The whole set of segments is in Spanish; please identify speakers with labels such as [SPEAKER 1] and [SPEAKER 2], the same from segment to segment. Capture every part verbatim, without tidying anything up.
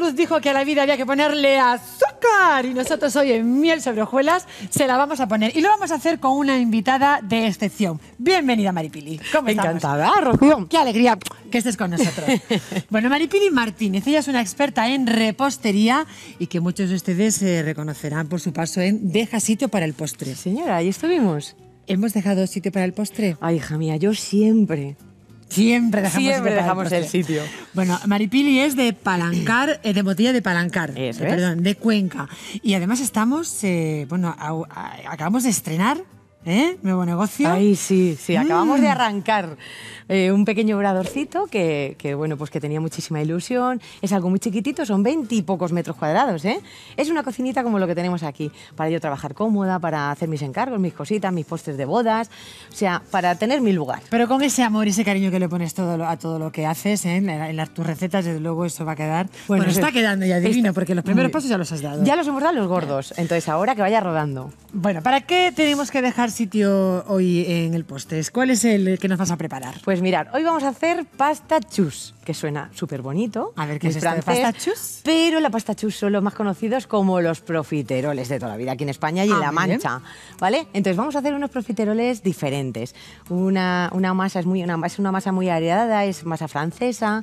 [SPEAKER 1] Jesús dijo que a la vida había que ponerle azúcar y nosotros hoy en Miel sobre Hojuelas se la vamos a poner. Y lo vamos a hacer con una invitada de excepción. Bienvenida, Maripili. ¿Cómo estamos?
[SPEAKER 2] Encantada, Rocío.
[SPEAKER 1] Qué alegría que estés con nosotros. Bueno, Maripili Martínez, ella es una experta en repostería y que muchos de ustedes eh, reconocerán por su paso en Deja sitio para el postre.
[SPEAKER 2] Señora, ahí estuvimos.
[SPEAKER 1] ¿Hemos dejado sitio para el postre?
[SPEAKER 2] Ay, hija mía, yo siempre.
[SPEAKER 1] Siempre dejamos,
[SPEAKER 2] Siempre
[SPEAKER 1] sitio
[SPEAKER 2] dejamos
[SPEAKER 1] para el,
[SPEAKER 2] el sitio.
[SPEAKER 1] Bueno, Maripili es de Palancar, eh, de Botella de Palancar.
[SPEAKER 2] Eso
[SPEAKER 1] eh,
[SPEAKER 2] es.
[SPEAKER 1] Perdón, de Cuenca. Y además estamos, eh, bueno, a, a, acabamos de estrenar, ¿eh? Nuevo negocio.
[SPEAKER 2] Ay, sí, sí, acabamos
[SPEAKER 1] Mm.
[SPEAKER 2] de arrancar eh, un pequeño obradorcito que, que, bueno, pues que tenía muchísima ilusión. Es algo muy chiquitito, son veinte y pocos metros cuadrados, ¿eh? Es una cocinita como lo que tenemos aquí, para yo trabajar cómoda, para hacer mis encargos, mis cositas, mis postres de bodas, o sea, para tener mi lugar.
[SPEAKER 1] Pero con ese amor y ese cariño que le pones todo lo- a todo lo que haces, ¿eh? en, la- en las, tus recetas, desde luego eso va a quedar. Bueno,
[SPEAKER 2] Bueno,
[SPEAKER 1] está
[SPEAKER 2] sí.
[SPEAKER 1] quedando ya divino,
[SPEAKER 2] Está-
[SPEAKER 1] porque los primeros
[SPEAKER 2] Muy-
[SPEAKER 1] pasos ya los has dado.
[SPEAKER 2] Ya los hemos dado los gordos, entonces ahora que vaya rodando.
[SPEAKER 1] Bueno, ¿para qué tenemos que dejar sitio hoy en el postre? ¿Cuál es el que nos vas a preparar?
[SPEAKER 2] Pues mirad, hoy vamos a hacer pasta chus, que suena súper bonito.
[SPEAKER 1] A ver, ¿qué
[SPEAKER 2] muy
[SPEAKER 1] es esto de
[SPEAKER 2] francés,
[SPEAKER 1] pasta chus?
[SPEAKER 2] Pero la pasta chus son los más conocidos como los profiteroles de toda la vida, aquí en España y
[SPEAKER 1] Ah,
[SPEAKER 2] en La
[SPEAKER 1] muy bien.
[SPEAKER 2] Mancha, ¿vale? Entonces vamos a hacer unos profiteroles diferentes. Una, una masa es, muy, una, es una masa muy areada, es masa francesa.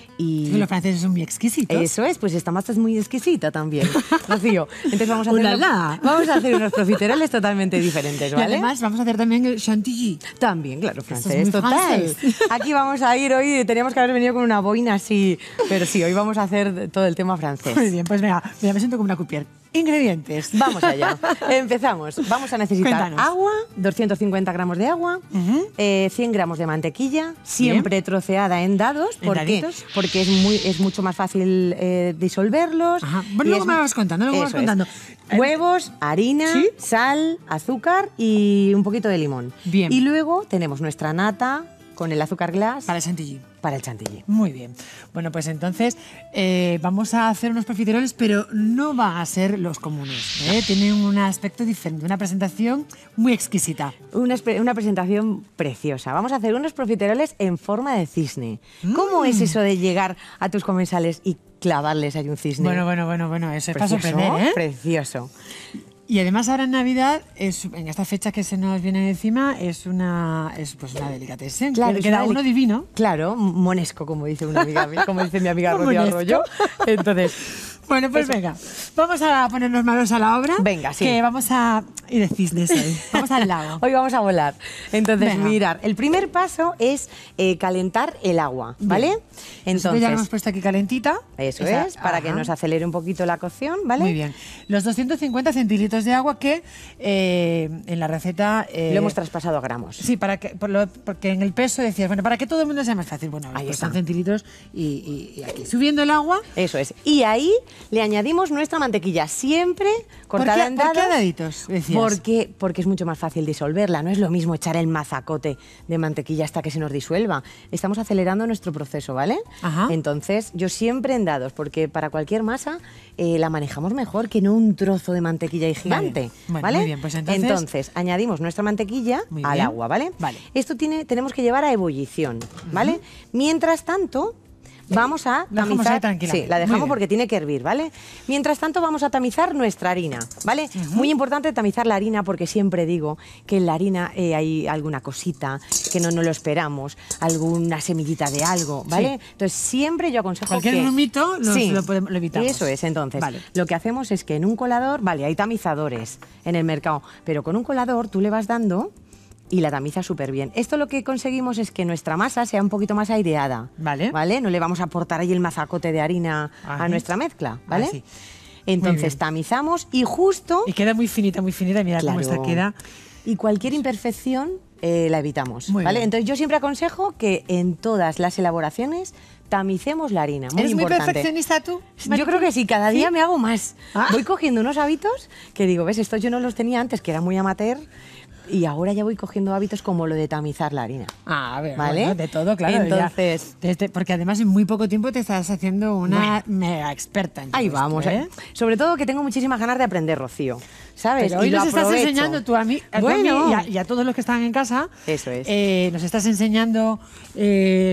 [SPEAKER 2] Y
[SPEAKER 1] Los franceses son muy exquisitos.
[SPEAKER 2] eso es, pues esta masa es muy exquisita también, Rocío. Entonces vamos a hacer, unos-
[SPEAKER 1] ¡Ulala!
[SPEAKER 2] vamos a hacer unos profiteroles totalmente diferentes,
[SPEAKER 1] Y
[SPEAKER 2] ¿vale?
[SPEAKER 1] además vamos a hacer también el chantilly.
[SPEAKER 2] También, claro,
[SPEAKER 1] es
[SPEAKER 2] francés,
[SPEAKER 1] muy
[SPEAKER 2] total.
[SPEAKER 1] francés.
[SPEAKER 2] Aquí vamos a ir hoy, teníamos que haber venido con una boina así, pero sí, hoy vamos a hacer todo el tema francés.
[SPEAKER 1] Muy bien, pues venga, mira, me siento como una cupier. Ingredientes.
[SPEAKER 2] Vamos allá. Empezamos. Vamos a necesitar
[SPEAKER 1] Cuéntanos.
[SPEAKER 2] agua, doscientos cincuenta gramos de agua,
[SPEAKER 1] Ujú.
[SPEAKER 2] eh, cien gramos de mantequilla, siempre troceada en dados.
[SPEAKER 1] ¿En
[SPEAKER 2] ¿Por qué?
[SPEAKER 1] daditos?
[SPEAKER 2] Porque es, muy, es mucho más fácil eh, disolverlos.
[SPEAKER 1] Ajá.
[SPEAKER 2] y
[SPEAKER 1] Bueno, luego
[SPEAKER 2] es-
[SPEAKER 1] me vas contando, luego me vas
[SPEAKER 2] Eso es.
[SPEAKER 1] contando.
[SPEAKER 2] Huevos, harina,
[SPEAKER 1] ¿Sí?
[SPEAKER 2] sal, azúcar y un poquito de limón.
[SPEAKER 1] Bien.
[SPEAKER 2] Y luego tenemos nuestra nata con el azúcar glass
[SPEAKER 1] Para el chantilly.
[SPEAKER 2] para el chantilly.
[SPEAKER 1] Muy bien. Bueno, pues entonces eh, vamos a hacer unos profiteroles, pero no van a ser los comunes. ¿eh? Tienen un aspecto diferente, una presentación muy exquisita.
[SPEAKER 2] Una, espe- una presentación preciosa. Vamos a hacer unos profiteroles en forma de cisne. ¿Cómo es eso de llegar a tus comensales y clavarles ahí un cisne?
[SPEAKER 1] Bueno, bueno, bueno, bueno, eso es para
[SPEAKER 2] Precioso,
[SPEAKER 1] sorprender, ¿eh?
[SPEAKER 2] Precioso.
[SPEAKER 1] Y además ahora en Navidad, es, en esta fecha que se nos viene encima, es una, es pues una delicatessen.
[SPEAKER 2] Claro,
[SPEAKER 1] que
[SPEAKER 2] es
[SPEAKER 1] queda
[SPEAKER 2] una
[SPEAKER 1] uno
[SPEAKER 2] deli-
[SPEAKER 1] divino.
[SPEAKER 2] Claro, monesco, como dice una amiga, mía- como dice mi amiga
[SPEAKER 1] Un
[SPEAKER 2] Rocío
[SPEAKER 1] monesco.
[SPEAKER 2] Arroyo. Entonces,
[SPEAKER 1] Bueno, pues
[SPEAKER 2] Eso.
[SPEAKER 1] venga, vamos a ponernos manos a la obra.
[SPEAKER 2] Venga, sí.
[SPEAKER 1] Que vamos a... Y de cisnes hoy. Vamos al lago.
[SPEAKER 2] hoy vamos a volar. Entonces,
[SPEAKER 1] Venga.
[SPEAKER 2] mirar, el primer paso es eh, calentar el agua, ¿vale?
[SPEAKER 1] Nosotros
[SPEAKER 2] Entonces,
[SPEAKER 1] ya la hemos puesto aquí calentita.
[SPEAKER 2] eso
[SPEAKER 1] Esa-
[SPEAKER 2] es, para que
[SPEAKER 1] ajá.
[SPEAKER 2] nos acelere un poquito la cocción, ¿vale?
[SPEAKER 1] Muy bien. Los doscientos cincuenta centilitros de agua que eh, en la receta... eh,
[SPEAKER 2] Lo hemos traspasado a gramos.
[SPEAKER 1] Sí, para que, por lo- porque en el peso decías, bueno, para que todo el mundo sea más fácil. Bueno,
[SPEAKER 2] Ahí
[SPEAKER 1] pues
[SPEAKER 2] está.
[SPEAKER 1] son centilitros y, y- y aquí. Subiendo el agua...
[SPEAKER 2] Eso es. Y ahí le añadimos nuestra mantequilla, siempre cortada
[SPEAKER 1] ¿Por qué-
[SPEAKER 2] en
[SPEAKER 1] por qué
[SPEAKER 2] dados.
[SPEAKER 1] a daditos, decías?
[SPEAKER 2] Porque, porque es mucho más fácil disolverla. No es lo mismo echar el mazacote de mantequilla hasta que se nos disuelva. Estamos acelerando nuestro proceso, ¿vale?
[SPEAKER 1] Ajá.
[SPEAKER 2] Entonces, yo siempre en dados, porque para cualquier masa eh, la manejamos mejor que no un trozo de mantequilla y gigante.
[SPEAKER 1] Vale. Bueno,
[SPEAKER 2] ¿vale?
[SPEAKER 1] muy bien, pues entonces-
[SPEAKER 2] Entonces, añadimos nuestra mantequilla
[SPEAKER 1] Muy
[SPEAKER 2] al
[SPEAKER 1] bien.
[SPEAKER 2] agua, ¿vale?
[SPEAKER 1] Vale.
[SPEAKER 2] Esto tiene, tenemos que llevar a ebullición, ¿vale? Mientras tanto, vamos a
[SPEAKER 1] La dejamos
[SPEAKER 2] tamizar.
[SPEAKER 1] ahí tranquilamente.
[SPEAKER 2] Sí, la
[SPEAKER 1] Muy
[SPEAKER 2] dejamos
[SPEAKER 1] bien.
[SPEAKER 2] porque tiene que hervir, ¿vale? Mientras tanto, vamos a tamizar nuestra harina, ¿vale? Muy importante tamizar la harina porque siempre digo que en la harina eh, hay alguna cosita que no nos lo esperamos, alguna semillita de algo, ¿vale?
[SPEAKER 1] Sí.
[SPEAKER 2] Entonces, siempre yo aconsejo
[SPEAKER 1] Cualquier
[SPEAKER 2] que...
[SPEAKER 1] grumito lo- lo podemos- lo evitamos.
[SPEAKER 2] Eso es, entonces,
[SPEAKER 1] Vale.
[SPEAKER 2] lo que hacemos es que en un colador, vale, hay tamizadores en el mercado, pero con un colador tú le vas dando y la tamiza súper bien. Esto lo que conseguimos es que nuestra masa sea un poquito más aireada.
[SPEAKER 1] Vale.
[SPEAKER 2] ¿Vale? No le vamos a aportar ahí el mazacote de harina
[SPEAKER 1] Ajá.
[SPEAKER 2] a nuestra mezcla, ¿vale?
[SPEAKER 1] Así.
[SPEAKER 2] Entonces
[SPEAKER 1] bien.
[SPEAKER 2] tamizamos y justo...
[SPEAKER 1] Y queda muy finita, muy finita. Mira cómo
[SPEAKER 2] Claro.
[SPEAKER 1] esta queda.
[SPEAKER 2] Y cualquier imperfección eh, la evitamos,
[SPEAKER 1] Muy
[SPEAKER 2] ¿vale?
[SPEAKER 1] bien.
[SPEAKER 2] Entonces yo siempre aconsejo que en todas las elaboraciones tamicemos la harina. Muy
[SPEAKER 1] ¿Eres muy
[SPEAKER 2] importante.
[SPEAKER 1] perfeccionista tú?
[SPEAKER 2] Yo creo que sí, cada día me hago más.
[SPEAKER 1] Ah.
[SPEAKER 2] Voy cogiendo unos hábitos que digo, ves, estos yo no los tenía antes, que era muy amateur, y ahora ya voy cogiendo hábitos como lo de tamizar la harina.
[SPEAKER 1] Ah, a ver,
[SPEAKER 2] ¿Vale?
[SPEAKER 1] bueno, de todo, claro. ya.
[SPEAKER 2] Entonces-
[SPEAKER 1] Desde- porque además en muy poco tiempo te estás haciendo una mega experta en todo
[SPEAKER 2] Ahí
[SPEAKER 1] esto,
[SPEAKER 2] vamos,
[SPEAKER 1] ¿eh?
[SPEAKER 2] ¿eh? Sobre todo que tengo muchísimas ganas de aprender, Rocío. ¿Sabes?
[SPEAKER 1] Pero hoy
[SPEAKER 2] Y lo
[SPEAKER 1] nos estás
[SPEAKER 2] aprovecho.
[SPEAKER 1] enseñando tú a mí, a tú a mí
[SPEAKER 2] Bueno.
[SPEAKER 1] y, a, y a todos los que están en casa.
[SPEAKER 2] Eso es.
[SPEAKER 1] eh, nos estás enseñando eh,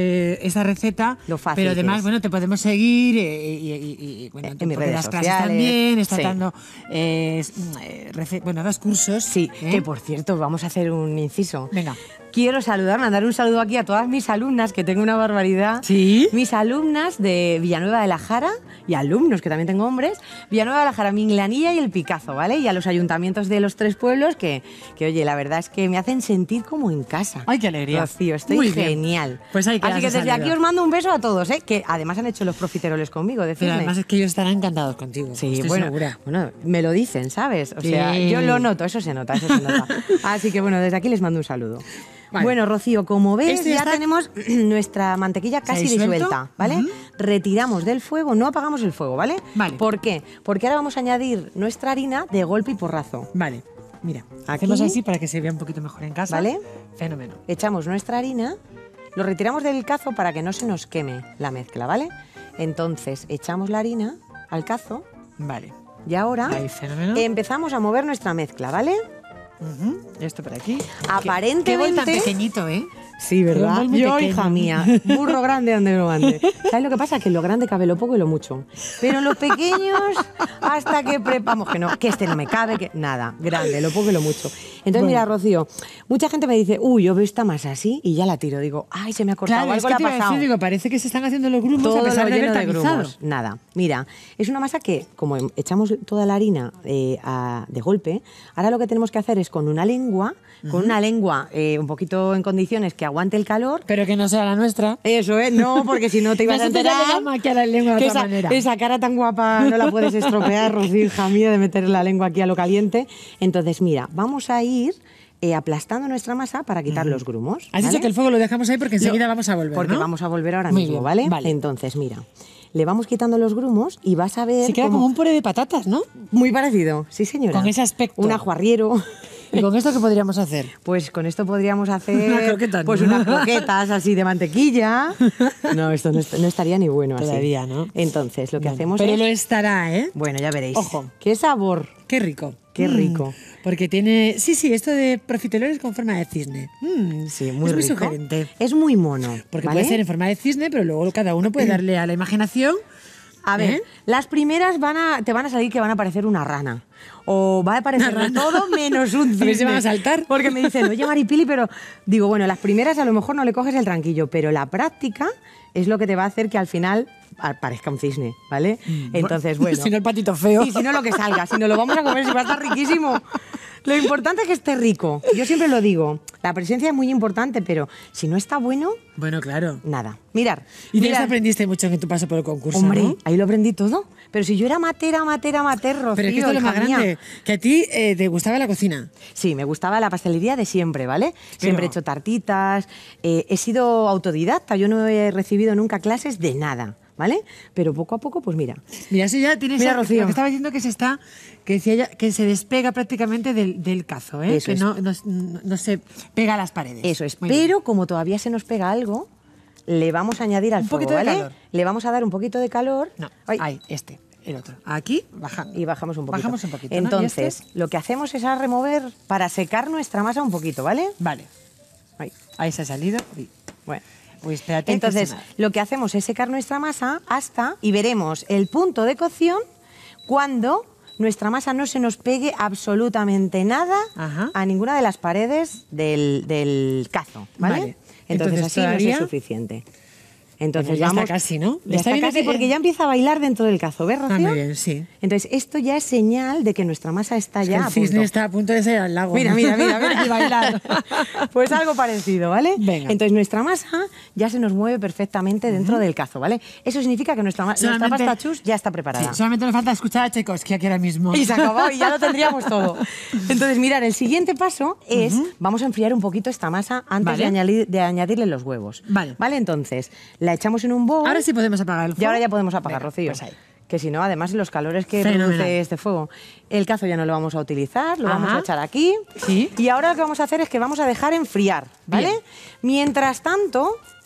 [SPEAKER 1] esa receta.
[SPEAKER 2] Lo fácil
[SPEAKER 1] pero además,
[SPEAKER 2] que es.
[SPEAKER 1] bueno, te podemos seguir eh, y, y, y, y, bueno,
[SPEAKER 2] En
[SPEAKER 1] tú
[SPEAKER 2] mis
[SPEAKER 1] porque
[SPEAKER 2] redes
[SPEAKER 1] das clases
[SPEAKER 2] sociales.
[SPEAKER 1] también, estás
[SPEAKER 2] Sí.
[SPEAKER 1] dando, eh, eh, rece- bueno, das cursos.
[SPEAKER 2] Sí,
[SPEAKER 1] ¿eh?
[SPEAKER 2] que por cierto, vamos a hacer un inciso.
[SPEAKER 1] Venga.
[SPEAKER 2] Quiero saludar, mandar un saludo aquí a todas mis alumnas, que tengo una barbaridad.
[SPEAKER 1] ¿Sí?
[SPEAKER 2] Mis alumnas de Villanueva de la Jara y alumnos, que también tengo hombres, Villanueva de la Jara, Minglanilla y El Picazo, ¿vale? Y a los ayuntamientos de los tres pueblos que, que, oye, la verdad es que me hacen sentir como en casa.
[SPEAKER 1] ¡Ay, qué alegría!
[SPEAKER 2] Rocío, estoy
[SPEAKER 1] Muy bien.
[SPEAKER 2] genial.
[SPEAKER 1] Pues ahí queda
[SPEAKER 2] Así que
[SPEAKER 1] ese
[SPEAKER 2] desde
[SPEAKER 1] saludo.
[SPEAKER 2] aquí os mando un beso a todos, ¿eh? Que además han hecho los profiteroles conmigo,
[SPEAKER 1] Pero
[SPEAKER 2] decirme.
[SPEAKER 1] además es que ellos estarán encantados contigo.
[SPEAKER 2] Sí,
[SPEAKER 1] estoy
[SPEAKER 2] bueno,
[SPEAKER 1] segura.
[SPEAKER 2] bueno, me lo dicen, ¿sabes? O sea,
[SPEAKER 1] Sí.
[SPEAKER 2] yo lo noto, eso se nota, eso se nota. Así que bueno, desde aquí les mando un saludo.
[SPEAKER 1] Vale.
[SPEAKER 2] Bueno, Rocío, como ves,
[SPEAKER 1] Esto
[SPEAKER 2] ya
[SPEAKER 1] ya está-
[SPEAKER 2] tenemos nuestra mantequilla
[SPEAKER 1] ¿Se ha
[SPEAKER 2] casi
[SPEAKER 1] disuelto?
[SPEAKER 2] disuelta, ¿vale?
[SPEAKER 1] Ujú.
[SPEAKER 2] Retiramos del fuego, no apagamos el fuego, ¿vale?
[SPEAKER 1] Vale.
[SPEAKER 2] ¿Por qué? Porque ahora vamos a añadir nuestra harina de golpe y porrazo.
[SPEAKER 1] Vale, mira,
[SPEAKER 2] Aquí.
[SPEAKER 1] hacemos así para que se vea un poquito mejor en casa.
[SPEAKER 2] ¿Vale?
[SPEAKER 1] Fenómeno.
[SPEAKER 2] Echamos nuestra harina, lo retiramos del cazo para que no se nos queme la mezcla, ¿vale? Entonces, echamos la harina al cazo
[SPEAKER 1] Vale.
[SPEAKER 2] y ahora
[SPEAKER 1] Ahí, fenómeno.
[SPEAKER 2] empezamos a mover nuestra mezcla, ¿vale?
[SPEAKER 1] Ujú. Esto por aquí.
[SPEAKER 2] Aparentemente-
[SPEAKER 1] Qué, qué bol tan pequeñito, ¿eh?
[SPEAKER 2] Sí, ¿verdad?
[SPEAKER 1] Pero muy
[SPEAKER 2] Yo,
[SPEAKER 1] pequeño.
[SPEAKER 2] hija mía, burro grande donde lo ande. ¿Sabes lo que pasa? Que en lo grande cabe lo poco y lo mucho. Pero en los pequeños, hasta que prepamos, que no, que este no me cabe, que nada, grande, lo poco y lo mucho. Entonces,
[SPEAKER 1] Bueno.
[SPEAKER 2] mira, Rocío, mucha gente me dice, uy, yo veo esta masa así y ya la tiro. Digo, ay, se me ha cortado,
[SPEAKER 1] Claro, es
[SPEAKER 2] algo
[SPEAKER 1] que
[SPEAKER 2] le
[SPEAKER 1] te
[SPEAKER 2] ha
[SPEAKER 1] iba a
[SPEAKER 2] pasado.
[SPEAKER 1] decir, digo, parece que se están haciendo los grumos
[SPEAKER 2] Todo
[SPEAKER 1] a pesar
[SPEAKER 2] lo
[SPEAKER 1] de
[SPEAKER 2] lleno
[SPEAKER 1] haber
[SPEAKER 2] de
[SPEAKER 1] tamizado.
[SPEAKER 2] grumos. Nada. Mira, es una masa que, como em- echamos toda la harina eh, a- de golpe, ahora lo que tenemos que hacer es con una lengua, con una lengua eh, un poquito en condiciones que aguante el calor.
[SPEAKER 1] Pero que no sea la nuestra.
[SPEAKER 2] Eso, ¿eh? No, porque si no te ibas a
[SPEAKER 1] Nosotros ya
[SPEAKER 2] enterar.
[SPEAKER 1] le damos aquí a la lengua de
[SPEAKER 2] que
[SPEAKER 1] otra
[SPEAKER 2] esa,
[SPEAKER 1] manera.
[SPEAKER 2] esa cara tan guapa no la puedes estropear, Rocío, hija mía, de meter la lengua aquí a lo caliente. Entonces, mira, vamos a ir eh, aplastando nuestra masa para quitar los grumos.
[SPEAKER 1] Has
[SPEAKER 2] ¿vale?
[SPEAKER 1] dicho que el fuego lo dejamos ahí porque enseguida
[SPEAKER 2] Lo-
[SPEAKER 1] vamos a volver,
[SPEAKER 2] Porque
[SPEAKER 1] ¿no?
[SPEAKER 2] vamos a volver ahora
[SPEAKER 1] Muy
[SPEAKER 2] mismo,
[SPEAKER 1] bien,
[SPEAKER 2] ¿vale?
[SPEAKER 1] vale.
[SPEAKER 2] Entonces, mira, le vamos quitando los grumos y vas a ver.
[SPEAKER 1] Se queda
[SPEAKER 2] cómo-
[SPEAKER 1] como un puré de patatas, ¿no?
[SPEAKER 2] Muy parecido, sí, señora.
[SPEAKER 1] Con ese aspecto.
[SPEAKER 2] Un ajuarriero.
[SPEAKER 1] ¿Y con esto qué podríamos hacer?
[SPEAKER 2] Pues con esto podríamos hacer
[SPEAKER 1] Unas croquetas,
[SPEAKER 2] pues
[SPEAKER 1] ¿no?
[SPEAKER 2] unas croquetas así de mantequilla. No, esto no, est- no estaría ni bueno así.
[SPEAKER 1] Todavía, ¿no?
[SPEAKER 2] Entonces, lo que
[SPEAKER 1] Bueno,
[SPEAKER 2] hacemos
[SPEAKER 1] pero
[SPEAKER 2] es...
[SPEAKER 1] lo estará, ¿eh?
[SPEAKER 2] Bueno, ya veréis.
[SPEAKER 1] Ojo.
[SPEAKER 2] ¡Qué sabor!
[SPEAKER 1] Qué rico.
[SPEAKER 2] Qué
[SPEAKER 1] Mm,
[SPEAKER 2] rico.
[SPEAKER 1] porque tiene... Sí, sí, esto de profiteroles con forma de cisne. Mm,
[SPEAKER 2] Sí, muy
[SPEAKER 1] es muy
[SPEAKER 2] rico.
[SPEAKER 1] sugerente.
[SPEAKER 2] Es muy mono.
[SPEAKER 1] Porque
[SPEAKER 2] ¿vale?
[SPEAKER 1] puede ser en forma de cisne, pero luego cada uno puede darle a la imaginación.
[SPEAKER 2] A ver,
[SPEAKER 1] ¿Eh?
[SPEAKER 2] las primeras van a, te van a salir que van a parecer una rana. O va a parecer
[SPEAKER 1] Una
[SPEAKER 2] de
[SPEAKER 1] rana.
[SPEAKER 2] todo menos un cisne.
[SPEAKER 1] A ver si van a saltar.
[SPEAKER 2] Porque me dicen, oye, Maripili, pero... Digo, bueno, las primeras a lo mejor no le coges el tranquillo, pero la práctica es lo que te va a hacer que al final ah, parezca un cisne, ¿vale? Entonces, bueno...
[SPEAKER 1] Si no, el patito feo.
[SPEAKER 2] Y si no, lo que salga. Si no lo vamos a comer, si va a estar riquísimo. Lo importante es que esté rico. Yo siempre lo digo. La presencia es muy importante, pero si no está bueno,
[SPEAKER 1] Bueno, claro.
[SPEAKER 2] nada. Mirar.
[SPEAKER 1] Y de eso
[SPEAKER 2] mirar.
[SPEAKER 1] aprendiste mucho en tu paso por el concurso,
[SPEAKER 2] Hombre,
[SPEAKER 1] ¿no?
[SPEAKER 2] ahí lo aprendí todo. Pero si yo era matera, matera, mater, Rocío,
[SPEAKER 1] Pero es que esto es lo
[SPEAKER 2] hija
[SPEAKER 1] más
[SPEAKER 2] mía.
[SPEAKER 1] grande. Que a ti eh, te gustaba la cocina.
[SPEAKER 2] Sí, me gustaba la pastelería de siempre, ¿vale? Siempre he
[SPEAKER 1] Pero-
[SPEAKER 2] hecho tartitas, eh, he sido autodidacta, yo no he recibido nunca clases de nada, ¿vale? Pero poco a poco, pues mira.
[SPEAKER 1] Mira, eso ya tienes...
[SPEAKER 2] Mira,
[SPEAKER 1] lo
[SPEAKER 2] Rocío.
[SPEAKER 1] que estaba diciendo que se está... Que decía ella que se despega prácticamente del, del cazo, ¿eh?
[SPEAKER 2] Eso
[SPEAKER 1] que
[SPEAKER 2] es.
[SPEAKER 1] no, no, no se pega a las paredes.
[SPEAKER 2] Eso es.
[SPEAKER 1] Muy bien.
[SPEAKER 2] Pero como todavía se nos pega algo, le vamos a añadir al
[SPEAKER 1] Un
[SPEAKER 2] fuego,
[SPEAKER 1] poquito de
[SPEAKER 2] ¿vale?
[SPEAKER 1] calor.
[SPEAKER 2] Le vamos a dar un poquito de calor.
[SPEAKER 1] No,
[SPEAKER 2] Ay,
[SPEAKER 1] ahí, este, el otro. Aquí, bajando.
[SPEAKER 2] y bajamos un poquito.
[SPEAKER 1] Bajamos un poquito, ¿no? ¿Y
[SPEAKER 2] Entonces,
[SPEAKER 1] este?
[SPEAKER 2] lo que hacemos es a remover para secar nuestra masa un poquito, ¿vale?
[SPEAKER 1] Vale.
[SPEAKER 2] Ay,
[SPEAKER 1] Ahí se ha salido. Uy,
[SPEAKER 2] bueno.
[SPEAKER 1] uy, espérate. que
[SPEAKER 2] Entonces,
[SPEAKER 1] se me ha-
[SPEAKER 2] lo que hacemos es secar nuestra masa hasta, y veremos el punto de cocción cuando nuestra masa no se nos pegue absolutamente nada
[SPEAKER 1] Ajá.
[SPEAKER 2] a ninguna de las paredes del, del cazo, ¿vale?
[SPEAKER 1] Vale.
[SPEAKER 2] Entonces,
[SPEAKER 1] Entonces,
[SPEAKER 2] así nos
[SPEAKER 1] todavía-
[SPEAKER 2] es suficiente. Entonces
[SPEAKER 1] Bueno, ya está
[SPEAKER 2] vamos,
[SPEAKER 1] casi, ¿no?
[SPEAKER 2] Ya
[SPEAKER 1] Está
[SPEAKER 2] está
[SPEAKER 1] bien
[SPEAKER 2] casi
[SPEAKER 1] que-
[SPEAKER 2] porque ya empieza a bailar dentro del cazo, ¿ves, Rocío?
[SPEAKER 1] Ah, muy bien, sí.
[SPEAKER 2] Entonces, esto ya es señal de que nuestra masa está
[SPEAKER 1] Es que
[SPEAKER 2] ya
[SPEAKER 1] el
[SPEAKER 2] a
[SPEAKER 1] cisne
[SPEAKER 2] punto.
[SPEAKER 1] está a punto de salir al lago.
[SPEAKER 2] Mira, mira, mira, mira, y bailar. Pues algo parecido, ¿vale?
[SPEAKER 1] Venga.
[SPEAKER 2] Entonces nuestra masa ya se nos mueve perfectamente dentro del cazo, ¿vale? Eso significa que nuestra, ma- nuestra
[SPEAKER 1] Solamente-
[SPEAKER 2] pasta chus ya está preparada.
[SPEAKER 1] Sí, solamente nos falta escuchar a Tchaikovsky aquí ahora mismo.
[SPEAKER 2] Y se acabó y ya lo tendríamos todo. Entonces, mirar, el siguiente paso es, vamos a enfriar un poquito esta masa antes
[SPEAKER 1] Vale.
[SPEAKER 2] de, añadir, de añadirle los huevos.
[SPEAKER 1] Vale.
[SPEAKER 2] Vale, entonces, la echamos en un bowl.
[SPEAKER 1] Ahora sí podemos apagar el fuego.
[SPEAKER 2] Y ahora ya podemos apagar,
[SPEAKER 1] Venga,
[SPEAKER 2] Rocío.
[SPEAKER 1] pues ahí.
[SPEAKER 2] Que si no, además, los calores que
[SPEAKER 1] Fenomenal.
[SPEAKER 2] produce este fuego. El cazo ya no lo vamos a utilizar, lo vamos
[SPEAKER 1] Ajá.
[SPEAKER 2] a echar aquí.
[SPEAKER 1] Sí.
[SPEAKER 2] Y ahora lo que vamos a hacer es que vamos a dejar enfriar, ¿vale?
[SPEAKER 1] Bien.
[SPEAKER 2] Mientras tanto,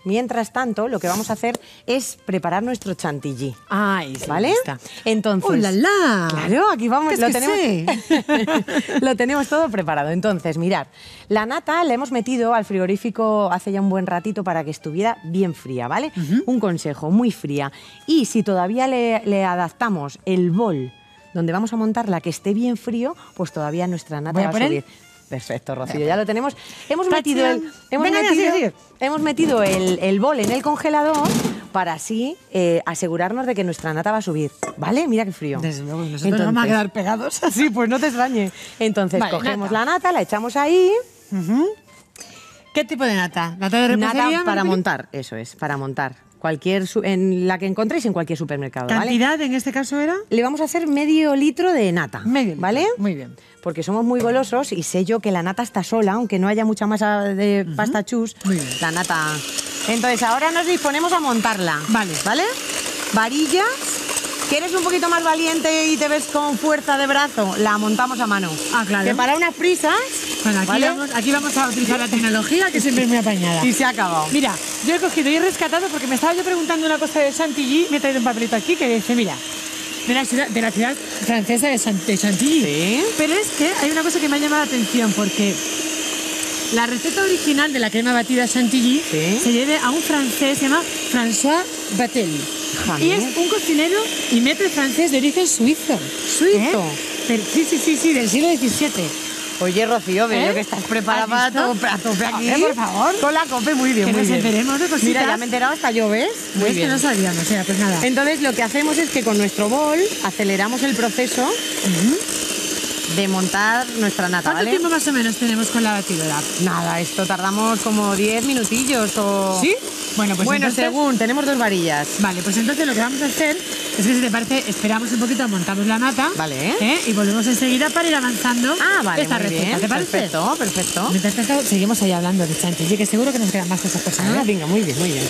[SPEAKER 2] mientras tanto, lo que vamos a hacer es preparar nuestro chantilly.
[SPEAKER 1] Ay, sí,
[SPEAKER 2] ¿Vale?
[SPEAKER 1] está.
[SPEAKER 2] Entonces,
[SPEAKER 1] ¡Oh, la, la!
[SPEAKER 2] Claro, aquí vamos,
[SPEAKER 1] ¿Qué es
[SPEAKER 2] lo
[SPEAKER 1] que
[SPEAKER 2] tenemos, lo tenemos todo preparado. Entonces, mirad, la nata la hemos metido al frigorífico hace ya un buen ratito para que estuviera bien fría, ¿vale? Uh-huh. Un consejo, muy fría. Y si todavía le, le adaptamos el bol donde vamos a montarla que esté bien frío, pues todavía nuestra nata va a subir. Él? Perfecto, Rocío, ya lo tenemos. Hemos metido el, hemos
[SPEAKER 1] Venga,
[SPEAKER 2] metido,
[SPEAKER 1] sí, sí.
[SPEAKER 2] hemos metido el, el bol en el congelador para así eh, asegurarnos de que nuestra nata va a subir, ¿vale? Mira qué frío.
[SPEAKER 1] Desde luego, nosotros
[SPEAKER 2] Entonces,
[SPEAKER 1] vamos a quedar pegados.
[SPEAKER 2] Sí, pues no te extrañe. Entonces vale, cogemos nata. la nata, la echamos ahí.
[SPEAKER 1] Uh-huh. ¿Qué tipo de nata? ¿Nata de repostería?
[SPEAKER 2] Nata para montar, eso es, para montar. Cualquier en la que encontréis en cualquier supermercado.
[SPEAKER 1] ¿Cantidad
[SPEAKER 2] ¿vale?
[SPEAKER 1] en este caso era?
[SPEAKER 2] Le vamos a hacer medio litro de nata.
[SPEAKER 1] Medio litro.
[SPEAKER 2] ¿Vale?
[SPEAKER 1] Muy bien.
[SPEAKER 2] Porque somos muy golosos y sé yo que la nata está sola, aunque no haya mucha masa de uh-huh. pasta chus.
[SPEAKER 1] Muy bien.
[SPEAKER 2] La nata. Entonces ahora nos disponemos a montarla.
[SPEAKER 1] Vale.
[SPEAKER 2] ¿Vale? Varillas. ¿Quieres un poquito más valiente y te ves con fuerza de brazo? La montamos a mano.
[SPEAKER 1] Ah, claro.
[SPEAKER 2] Que para unas prisas...
[SPEAKER 1] Bueno, aquí, ¿vale? vamos, aquí vamos a utilizar la tecnología, que siempre es muy apañada.
[SPEAKER 2] Y se ha acabado.
[SPEAKER 1] Mira, yo he cogido y he rescatado, porque me estaba yo preguntando una cosa de Chantilly, me he traído un papelito aquí que dice, mira, de la ciudad, de la ciudad francesa de, Sant de Chantilly.
[SPEAKER 2] Sí.
[SPEAKER 1] Pero es que hay una cosa que me ha llamado la atención, porque la receta original de la crema batida Chantilly
[SPEAKER 2] sí.
[SPEAKER 1] se debe a un francés, se llama François Vatel. Y es un cocinero y maître francés de origen suizo.
[SPEAKER 2] ¿Suizo?
[SPEAKER 1] ¿Eh? Sí, sí, sí, sí, del siglo diecisiete.
[SPEAKER 2] Oye, Rocío, veo
[SPEAKER 1] ¿Eh?
[SPEAKER 2] que estás preparada para todo, para tope aquí.
[SPEAKER 1] Ver, por favor.
[SPEAKER 2] Con la cope, muy bien,
[SPEAKER 1] que
[SPEAKER 2] muy
[SPEAKER 1] nos
[SPEAKER 2] bien.
[SPEAKER 1] enteremos de cositas.
[SPEAKER 2] Mira, ya me he enterado hasta yo, ¿ves?
[SPEAKER 1] Muy bien. Que no sabíamos, o sea, pues nada.
[SPEAKER 2] Entonces, lo que hacemos es que con nuestro bol aceleramos el proceso uh-huh. de montar nuestra nata,
[SPEAKER 1] ¿Cuánto
[SPEAKER 2] ¿vale?
[SPEAKER 1] tiempo más o menos tenemos con la batidora?
[SPEAKER 2] Nada, esto tardamos como diez minutillos o...
[SPEAKER 1] ¿Sí? Bueno, pues
[SPEAKER 2] bueno,
[SPEAKER 1] entonces...
[SPEAKER 2] según, tenemos dos varillas.
[SPEAKER 1] Vale, pues entonces lo que vamos a hacer es que, si te parece, esperamos un poquito, montamos la nata.
[SPEAKER 2] Vale.
[SPEAKER 1] ¿eh? Y volvemos enseguida para ir avanzando
[SPEAKER 2] ah, vale,
[SPEAKER 1] esta
[SPEAKER 2] muy
[SPEAKER 1] receta.
[SPEAKER 2] bien.
[SPEAKER 1] ¿Te parece?
[SPEAKER 2] Perfecto, perfecto.
[SPEAKER 1] Mientras tanto, seguimos ahí hablando de chantilly, que seguro que nos quedan más cosas por saber.
[SPEAKER 2] Ah, venga, muy bien, muy bien.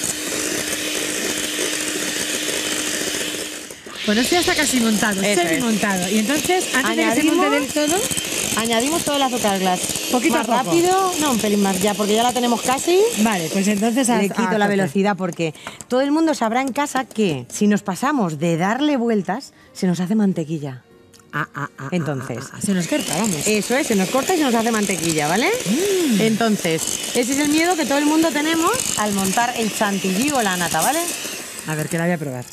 [SPEAKER 1] Bueno, esto ya está casi montado, semi montado. Y entonces, antes Añadimos... de que se monte del todo...
[SPEAKER 2] Añadimos todo el azúcar glass.
[SPEAKER 1] Poquito
[SPEAKER 2] más
[SPEAKER 1] a poco.
[SPEAKER 2] rápido, no, un pelín más ya, porque ya la tenemos casi.
[SPEAKER 1] Vale, pues entonces
[SPEAKER 2] le quito
[SPEAKER 1] a
[SPEAKER 2] la velocidad, porque todo el mundo sabrá en casa que si nos pasamos de darle vueltas, se nos hace mantequilla.
[SPEAKER 1] Ah, ah, ah,
[SPEAKER 2] entonces,
[SPEAKER 1] ah, ah, ah. se nos corta, vamos.
[SPEAKER 2] Eso es, se nos corta y se nos hace mantequilla, ¿vale? Mm. Entonces, ese es el miedo que todo el mundo tenemos al montar el chantilly o la nata, ¿vale?
[SPEAKER 1] A ver, que la voy a probar.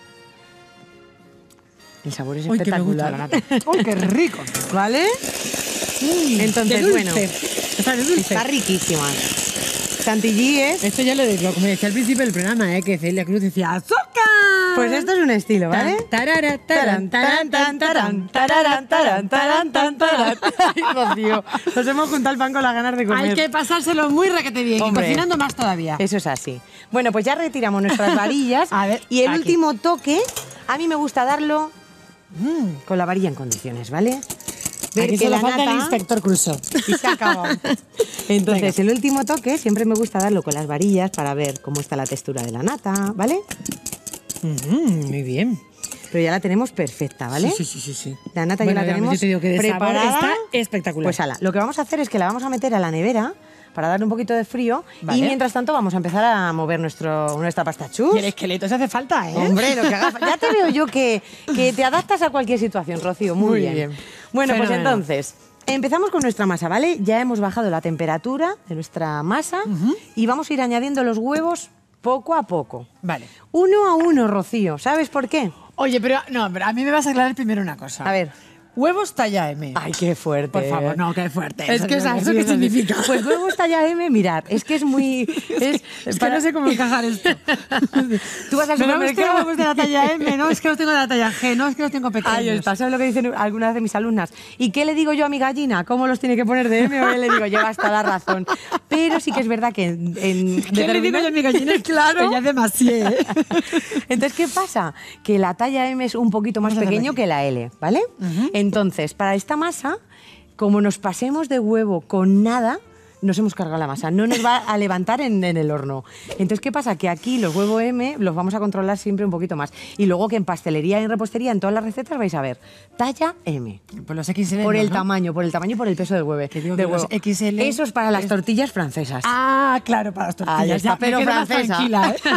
[SPEAKER 2] El sabor es
[SPEAKER 1] Uy,
[SPEAKER 2] espectacular.
[SPEAKER 1] Que me gusta la nata. ¡Uy, qué rico!
[SPEAKER 2] ¿Vale? Mm, Entonces,
[SPEAKER 1] de
[SPEAKER 2] bueno,
[SPEAKER 1] está, de dulce.
[SPEAKER 2] Está riquísima. Chantilly es...
[SPEAKER 1] Esto ya lo digo, como decía al principio del programa, ¿eh? Que Celia Cruz decía ¡azúcar!
[SPEAKER 2] Pues esto es un estilo, ¿vale?
[SPEAKER 1] Tarara, taran, taran, taran, taran, taran, taran, taran, taran, taran.
[SPEAKER 2] Ay, Rocío, nos hemos juntado el pan con las ganas de comer.
[SPEAKER 1] Hay que pasárselo muy requete bien. Hombre, y cocinando más todavía.
[SPEAKER 2] Eso es así. Bueno, pues ya retiramos nuestras varillas.
[SPEAKER 1] A ver,
[SPEAKER 2] y el
[SPEAKER 1] aquí.
[SPEAKER 2] último toque, a mí me gusta darlo mmm, con la varilla en condiciones, ¿vale?
[SPEAKER 1] Ver Aquí que solo la falta nata, el inspector Crusoe.
[SPEAKER 2] Y se acabó. Entonces, Venga. el último toque siempre me gusta darlo con las varillas para ver cómo está la textura de la nata, ¿vale?
[SPEAKER 1] Mm, muy bien.
[SPEAKER 2] Pero ya la tenemos perfecta, ¿vale?
[SPEAKER 1] Sí, sí, sí, sí.
[SPEAKER 2] La nata
[SPEAKER 1] bueno,
[SPEAKER 2] ya la tenemos
[SPEAKER 1] yo te digo que de
[SPEAKER 2] preparada.
[SPEAKER 1] Está espectacular.
[SPEAKER 2] Pues ala, lo que vamos a hacer es que la vamos a meter a la nevera para darle un poquito de frío. Vale. Y mientras tanto vamos a empezar a mover nuestro, nuestra pasta chus.
[SPEAKER 1] Y el esqueleto se hace falta, ¿eh?
[SPEAKER 2] Hombre, lo que haga falta. Ya te veo yo que, que te adaptas a cualquier situación, Rocío. Muy,
[SPEAKER 1] Muy
[SPEAKER 2] bien.
[SPEAKER 1] bien.
[SPEAKER 2] Bueno,
[SPEAKER 1] Fenómeno.
[SPEAKER 2] Pues entonces, empezamos con nuestra masa, ¿vale? Ya hemos bajado la temperatura de nuestra masa uh-huh. y vamos a ir añadiendo los huevos poco a poco.
[SPEAKER 1] Vale.
[SPEAKER 2] Uno a uno, Rocío. ¿Sabes por qué?
[SPEAKER 1] Oye, pero no, pero a mí me vas a aclarar primero una cosa.
[SPEAKER 2] A ver.
[SPEAKER 1] Huevos talla M.
[SPEAKER 2] Ay, qué fuerte.
[SPEAKER 1] Por favor, no, qué fuerte.
[SPEAKER 2] Es que es así.
[SPEAKER 1] ¿Eso qué significa?
[SPEAKER 2] Pues huevos talla M, mirad, es que es muy...
[SPEAKER 1] Es, es para... que no sé cómo encajar esto.
[SPEAKER 2] Tú vas al
[SPEAKER 1] supermercado...
[SPEAKER 2] No,
[SPEAKER 1] es que huevos de la talla M, no, es que los tengo de la talla G, no, es que los tengo pequeños.
[SPEAKER 2] Ay, está, ¿sabes lo que dicen algunas de mis alumnas? ¿Y qué le digo yo a mi gallina? ¿Cómo los tiene que poner de M? O le digo, llevas toda la razón. Pero sí que es verdad que en... en
[SPEAKER 1] ¿Qué le digo yo a mi gallina?
[SPEAKER 2] Claro.
[SPEAKER 1] Ella es demasiado.
[SPEAKER 2] Entonces, ¿qué pasa? Que la talla M es un poquito más pequeño que la L, ¿vale? Uh-huh. Entonces, para esta masa, como nos pasemos de huevo con nada, nos hemos cargado la masa, no nos va a levantar en, en el horno. Entonces, ¿qué pasa? Que aquí los huevos M los vamos a controlar siempre un poquito más. Y luego que en pastelería y en repostería, en todas las recetas vais a ver, talla M.
[SPEAKER 1] Por los equis ele.
[SPEAKER 2] Por el
[SPEAKER 1] ¿no?
[SPEAKER 2] tamaño, por el tamaño y por el peso del huevo.
[SPEAKER 1] Que digo
[SPEAKER 2] del
[SPEAKER 1] que los
[SPEAKER 2] huevo.
[SPEAKER 1] equis ele
[SPEAKER 2] Eso es para las tortillas francesas.
[SPEAKER 1] Ah, claro, para las tortillas.
[SPEAKER 2] Ahí está,
[SPEAKER 1] ya,
[SPEAKER 2] pero
[SPEAKER 1] me quedo más
[SPEAKER 2] francesa.
[SPEAKER 1] tranquila, ¿eh?